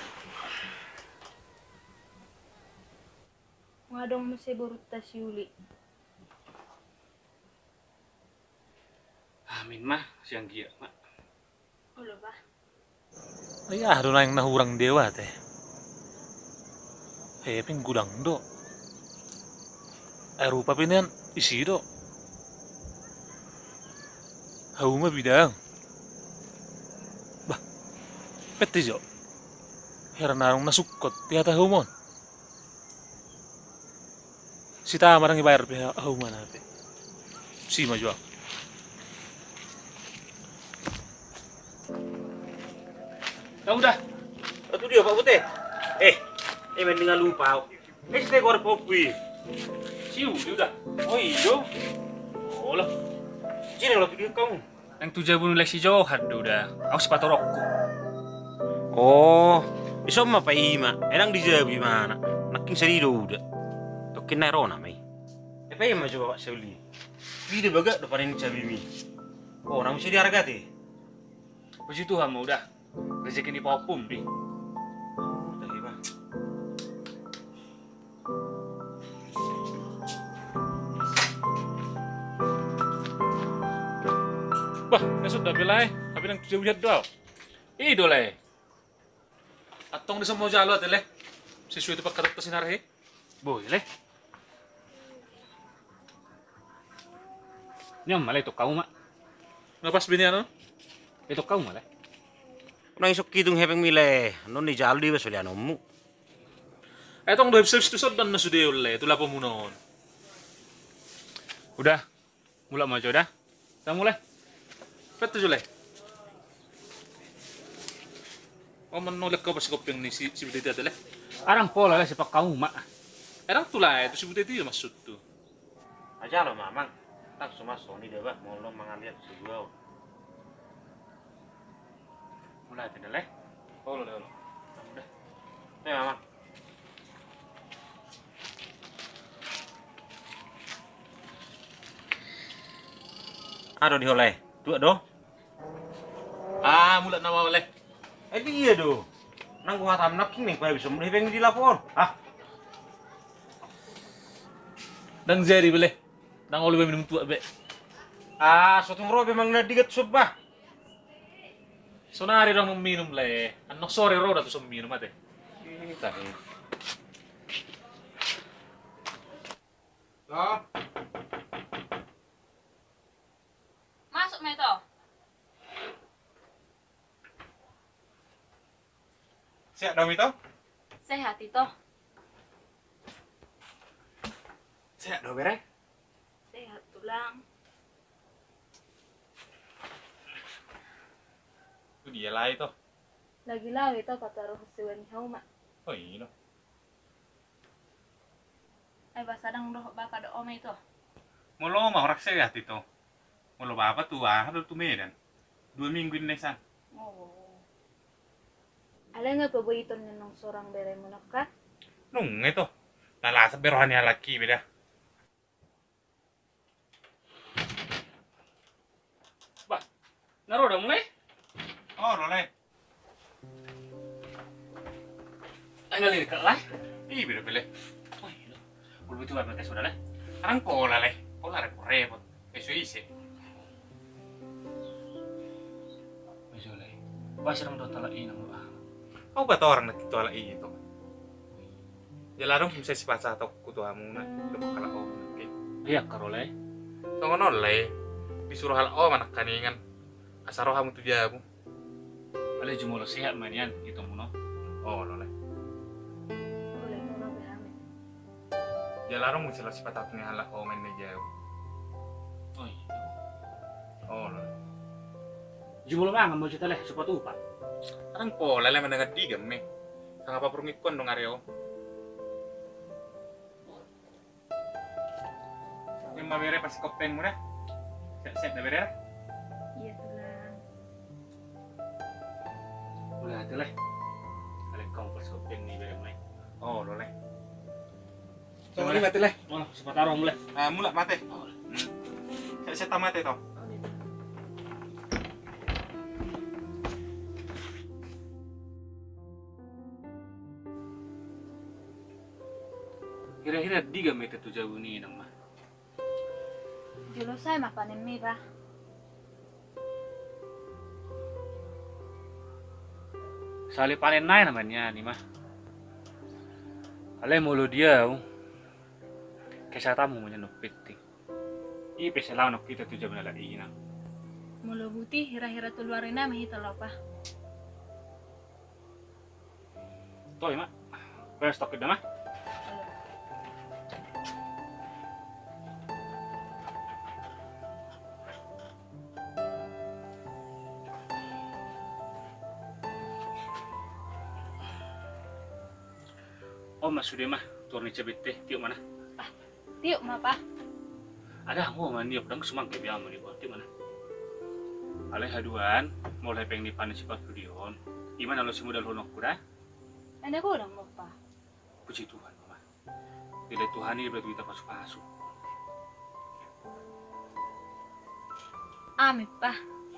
Ngadong masih baru tas Yuli. Amin mah, siang gia mak. Udah bah. Ay, ah, doon ang nahurang dewa teh. Ping gudang do. Ay, rupa pinian isi do. Hauma bidang. Bah, peti jo. Heran narong nasukot, tiyata haumon. Si tama nang ibayar pihak hauma natin. Si maju. Nah udah. Itu dia Pak Putih. Mendingan lupa. Saya korek kopi. Siu udah. Oh iya. Oh lah. Sini kalau video kamu. Yang tujuh bunuh leksi Johan udah. Aku sepatu rokku. Oh, iso mah pa ima. Erang dijabi mana? Naking sarido udah. Tokin na rona mai. Pa ima coba Pak Sauli. Video baga depan ini cabi mi. Oh, nang mesti dihargati. Puji Tuhan mau udah. Rezeki ini popum nih. Oh, tadi Pak. Bah, ya sudah bilai. Tapi nang tujuh lihat doa. Idole. Atong di sa mo jalo atele. Sesuai itu pagkatak to sinarhe. Boleh. Nyom malah itu kau mak. Napas bini ano? Itu kau malah. Nang isok kidung hepeng mile, non ni jalo di basuli anomu. Etong do episode itu dan na sudah ulle, itu lapo mo noon. Udah. Mulai maju dah. Kita mulai. Peto jule. O manolek ka pa si kopeng ni si Buteti atele. Arang pola lah sepak kau mak. Erang tulay, itu si Buteti masuk tuh. Aja lo mamang. Tak cuma Sony deh, Pak. Mau lo mengalir sebuah. Mulai tidak leh. Oh, lo. Udah. Nih, mamang. Aduh dioleh. Dua doh. Ah, mulat nama oleh. Dia doh. Nang gua tam nak nih, kau bisa mulai pengen dilapor. Ah. Dang jari boleh. Dang oleh minum tua be. Ah, suatu robe memang nadigat subah. Sonari dong minum le. Anak sore roda tuh minum ate. Kita nih. Lah, Masuk Meto. Siap dong itu? Sehat itu. Siap dong bere? Sehat tulang. Itu dia lah itu. Lagi lah itu kata roh sewen hau mak. Oh iya. Ay basadang roh baka do ome itu. Mulu mah orang sehat itu. Mulu apa tuh? Harus tuh medan. 2 minggu ini san. Oh. Ala nga paboiton na ng sorang bere mo na ka? Nung itu. Nalasa berohannya laki beda. Bah, naruh dah mulai. Oh, roleh. Anggal ini kalah. Ih, beda bele. Oh iya. Bulu itu apa sudah lah. Sekarang pola leh. Pola repot. Eso isi. Boleh. Pas orang dah talak ini nama. Kau bata orang nak itu ala itu. Jalarong bisa sifat atau kutuamu na. Lepas kalau kau mungkin. Iya karoleh. Tunggu nolai. Disuruh hal anak kaningan. Asaro kamu tuh jamu. Ale jumlah sehat manian itu muno. Oh, nolai. Boleh mo behame. Jalarong bisa sifat atau hal omen na jauh. Oh iya. Oh, nolai. Jumlah mana mau cerita leh supaya tuh pak. Sekarang pola leh mendengar digam nih. Sang apa perungikon dong Aryo. Yang mabere pasti kopeng mu dah. Siap dah bere. Iya tulang. Boleh hati leh. Kalian kau pas kopeng ni bere mulai. Oh, nolai. Coba Coba mati leh. Oh, sempat taruh mulai. Ah, mulak mati. Saya tamat itu. Kira-kira diga meter tu jauh ni nama. Julo saya mapanin mira. Sali panen naik namanya ni mah. Ale mulu dia. Kesatamu punya nupiti. I peselau nok kita tu jauh lagi ina. Mulo buti hira-hira tuluarin na mahita pa. Toy mak. Kau stok kita mah. Oh mas sudah mah turun cebet teh tiup mana? Tiuk mapa. Ada mau mah niup dong semang ke biamu di tiup mana? Aleh haduan mulai pengen dipanen sifat studion. Gimana lo semua dah honok kuda? Ada ko dong mapa. Puji Tuhan mama. Tidak Tuhan ini berarti kita masuk. Amit pa.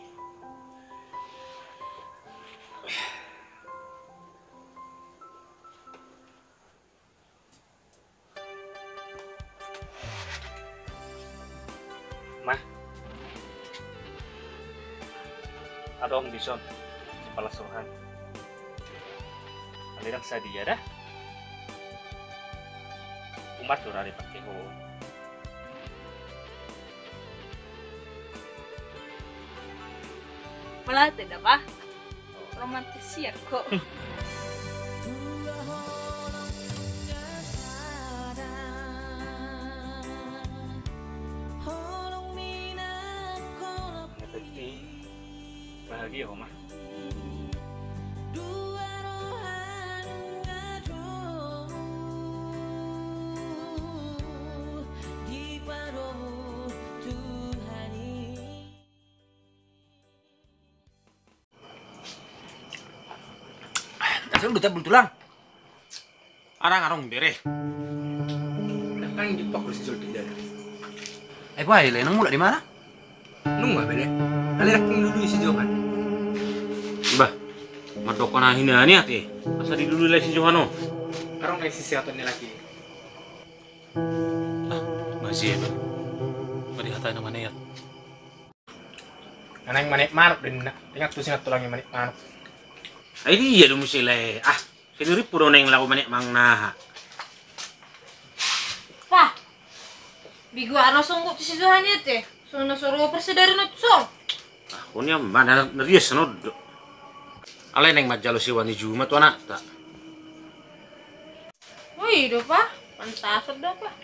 Mah. Ada Om Dison, kepala suruhan. Alirang sadia dah. Umat dorari pakai ho. Malah tidak pa. Romantis ya kok. Ngerti. Bahagia Oma. Saya udah tabung tulang. Arang-arang bere. Kan jumpa kursi jual tidak. Wah, lenang mula di mana? Nunggu bele. Alirak dulu si Johan. Bah, madoko na hinani ate. Asa di dulu lah si Johano. Karong kayak sisi atau lagi. Masih ya, Bang. Mari hatay naman na yan. Anak yang manik manuk din na. Ingat tuh singat tulang yang manik manuk. Ay di ya dum sila eh. Ah, sinuri puro na yung lako manik mang naha. Pa, bigo ano sungguh si Johan teh. Sono suruh persedari na tuh. Ah, kunya mana nerias no. Alay neng majalo si wani Juma tu anak tak. Wih, do pa, pantasad do pa.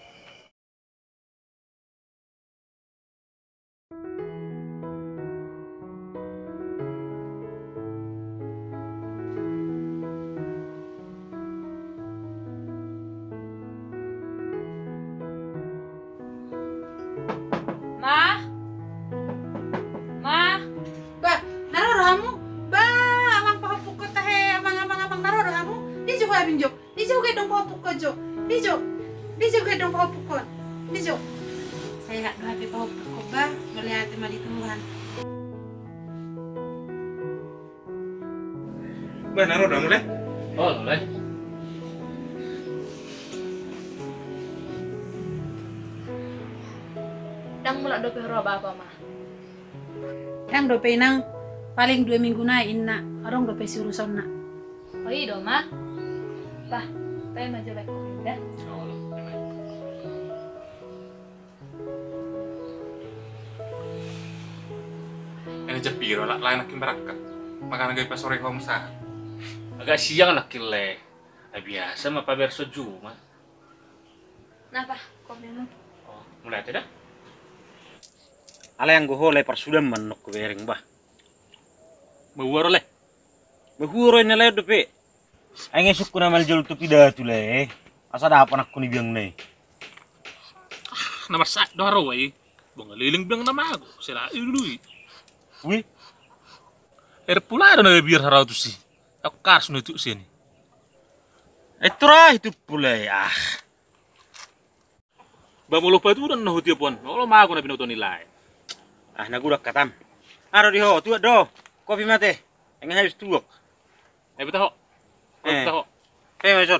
Ma, ma, Bah, naruh kamu. Bah, amang pakapukot tahe, amang naruh kamu. Di juga binjok. Di juga dong pakapukot jo. Di juga dong pakapukot. Di jo. Saya hak hati pakapukot bah, melihat mali tumbuhan. Bah, naruh dah mulai. Oh, boleh. Dang mula dope roba apa mah? Yang dope nang paling 2 minggu na inna. Orang dope si urusan na. Oh iya dong mah. Pah, tayo maju baik dah. Ini cepiro lah, lain akin berakat. Makan agak pas sore kamu sah. Agak siang lah kile. Biasa mah pamer sejuma. Napa? Kopi mo. Oh, mulai tidak? Alay ang guho lay parsudam manok ko bering bah. Mawar oleh. Bahuro ini lay dope. Ay ngesuk ko na maljol tu pidatu lay. Asa dapat aku ni biang nay. Namasak do haro ay. Bunga liling biang nama ako. Sila ilului. Wi, Pula na biar harau tu si. Aku kars no tu sini. etura itu pulay ah. Bamulo pa tu dan nahuti pon. Kalau mah aku na binoto nilai. Ah nagudak katam. Aro di ho, tu do. Kopi mate. Enggak habis tuak. Betul. Betul. Mason.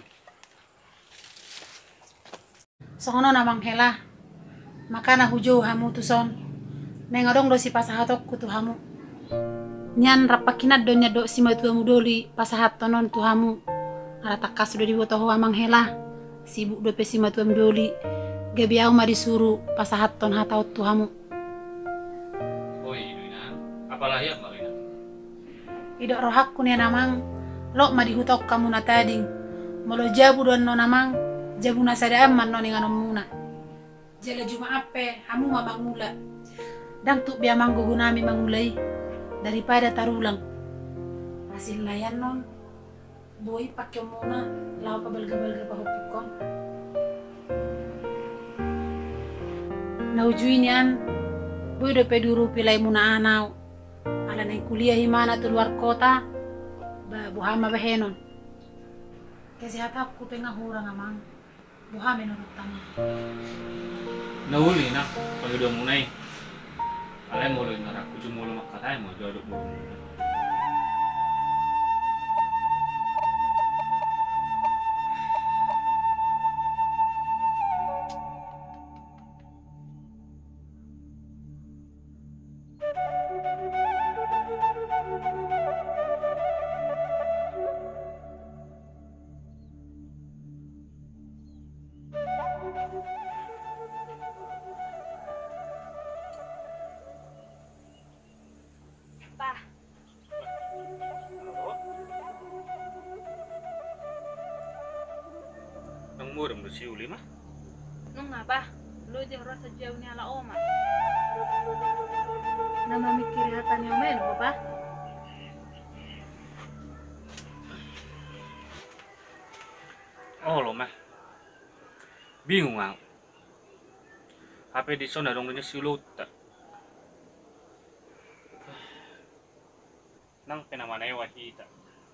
Sono namang hela. Makana hujo hamu tuson. Neng odong do si pasahatok ku tuhamu. Nyan rapakinat do nya do si matuamu doli pasahat tonon tuhamu. Aratakas do diwoto ho amang hela. Sibuk do pe si matuam doli. Gabiau ma disuruh pasahat ton hatau tuhamu. Oh iya, apalah ya Marina? Idok rohak ku ni namang. Lok ma dihutok kamu na tading. Molo jabu don no namang. Jabu na sada aman no ninganom muna. Jala juma ape hamu mamang mula. Dang tu biamang gugunami mangulai daripada tarulang. Hasil layan non. Boy pakai muna lau pa balga-balga pa hupikon. Naujui nian. Boy do peduru pilay muna anaw. Ala na kuliah himana tu luar kota. Ba buhama bahenon. Kasi hatap ko pengahura ngamang. Buhame nurut tama. Nauli na, pag udah munay. Alay mo lang narak, kujo mo lang makatay mo, jodok mo. umur si uli mah. Nung apa? Lu aja rasa jauh ni ala oma. Nama mikir hatan yang main apa? Oh lo mah. Bingung aku. HP di sana dong si luta. Nang penamana wahita.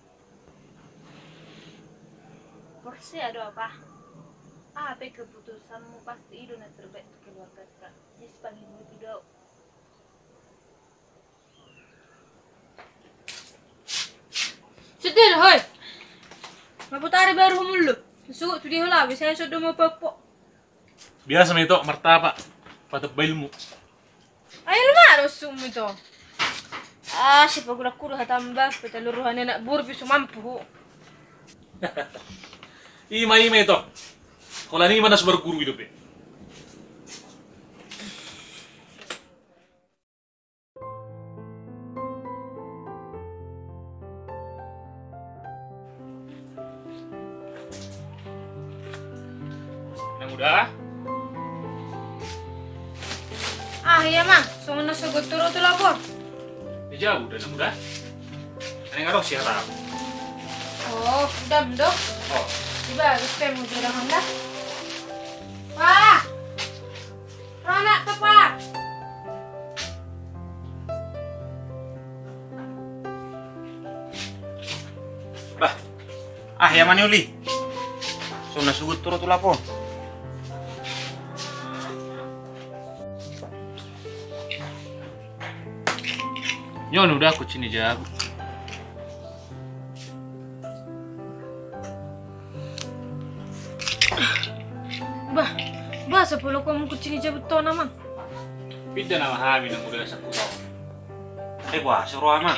Porsi ada apa? Apa keputusanmu pasti itu yang terbaik untuk keluarga kita. Jadi sepanggil itu dong. Sedih hoi. Maputari baru mulu. Susu tu dia lah, biasanya sudah mau popok. Biasa itu martabak. Patebel mu. Ayo lu mana sumu itu? Ah, si pagula kudu hatambak, petaluruhan nak bur bisu mampu. Ima itu. Kalau ini mana sebar guru hidup ya? Yang udah. Ah iya mah, sungun nasi gotoro tu lapor. Jauh udah nang udah. Ini ngarok sih harap. Oh, udah mendok. Oh. Tiba, gusto mo dito lang dah. Pa! Rana to pa! Bah. Ya mana uli? So nasugot turo tulapon. Nyon udah aku sini jago. Bah, sepuluh kamu kucing aja betul nama. Pindah nama Hamin yang udah satu tahun. Wah, suruh ama.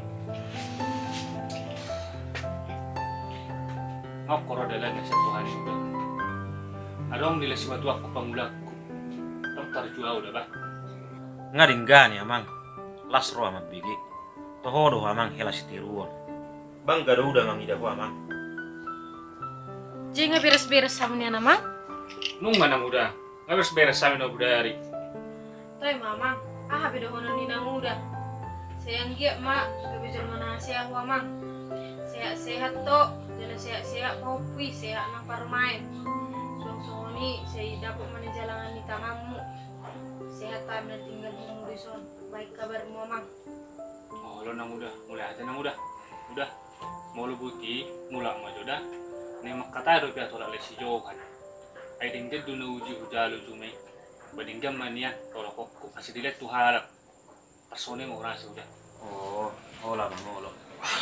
Ngokor ada lagi satu hari udah. Adong nilai si batu aku pangulaku. Dokter jual udah bah. Ngaringgan ya, Mang. Las roh amat bigi. Toho doh amang hela sitiruon. Bang gado udah ngamidah ko amang. Jangan beres-beres sama ni nama. Nunggu nang udah. Nggak beres-beres sama no budari. Tapi mama, beda hono ni nang udah. Sayang dia mak, kebejar mana sehat amang. Sehat to, jadi sehat kopi, sehat nang parmain. Song ni saya dapat mana jalangan ni tamamu. Sehat tak mana tinggal di Murison. Baik kabarmu amang. Oh lo nang udah, mulai aja nang udah. Udah, mau lo buti, mulak mah jodoh. Nemak kata do pia tolak lesi jokan. Ay dingdel do na uji hujalo jume. Badinggam man niya, tolak kok kasi dilet tu harap. Persone mo rasa udah. Oh lah bang, lo.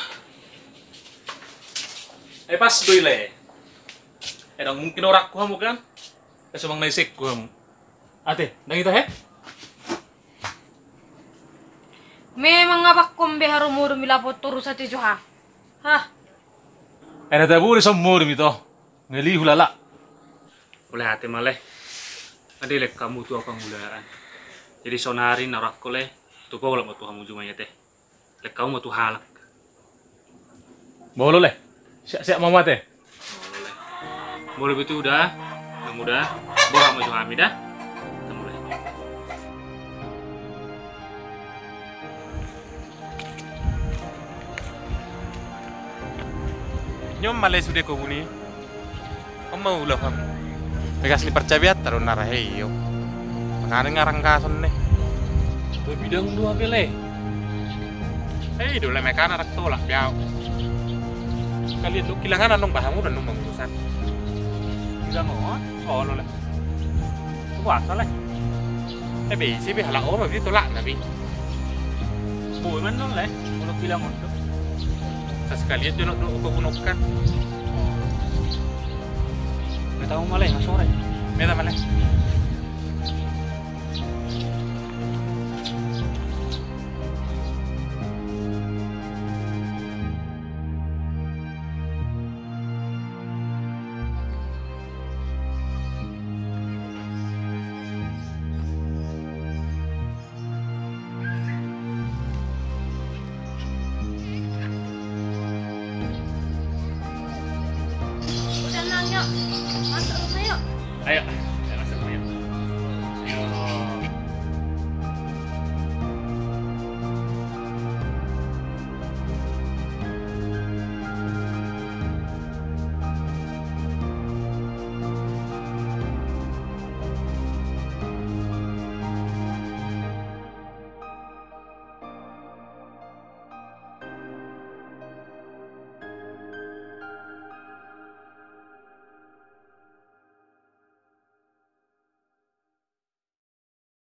Pas doi le. Edang mungkin orak ku hamu kan? Kasi mang naisik ku hamu. Ate, nang kita he? Memang abak kombe harumuru milapot turu sa tijo ha. Hah? Ada tabu di semua itu. Ngeli hulala. Oleh hati maleh. Ade lek kamu tu apa mulaan. Jadi sonari narak kole tu pa wala mo tu hamu jumaya teh. Lek kamu tu halak. Mau lo le. Siap mama teh. Boleh begitu udah. Nang udah. Borak mo jumami dah. Nyom malay sudah ko buni. Mau ulah ham. Bekas dipercaya taruh naraheyo. Makanya ngarang kason nih. Bidang dua pele. Dulu mereka anak tolak biau. Kalian lu kilangan anong bahamu dan nung mengurusan. Bilang oh lo lah. Puasa lah. Bisi be halak oh mesti tolak nabi. Boy man non lah. Kalau bilang untuk. Sekalian jono do kunokan. Kita mau malay sore. Meta malay. Masuk Ayo.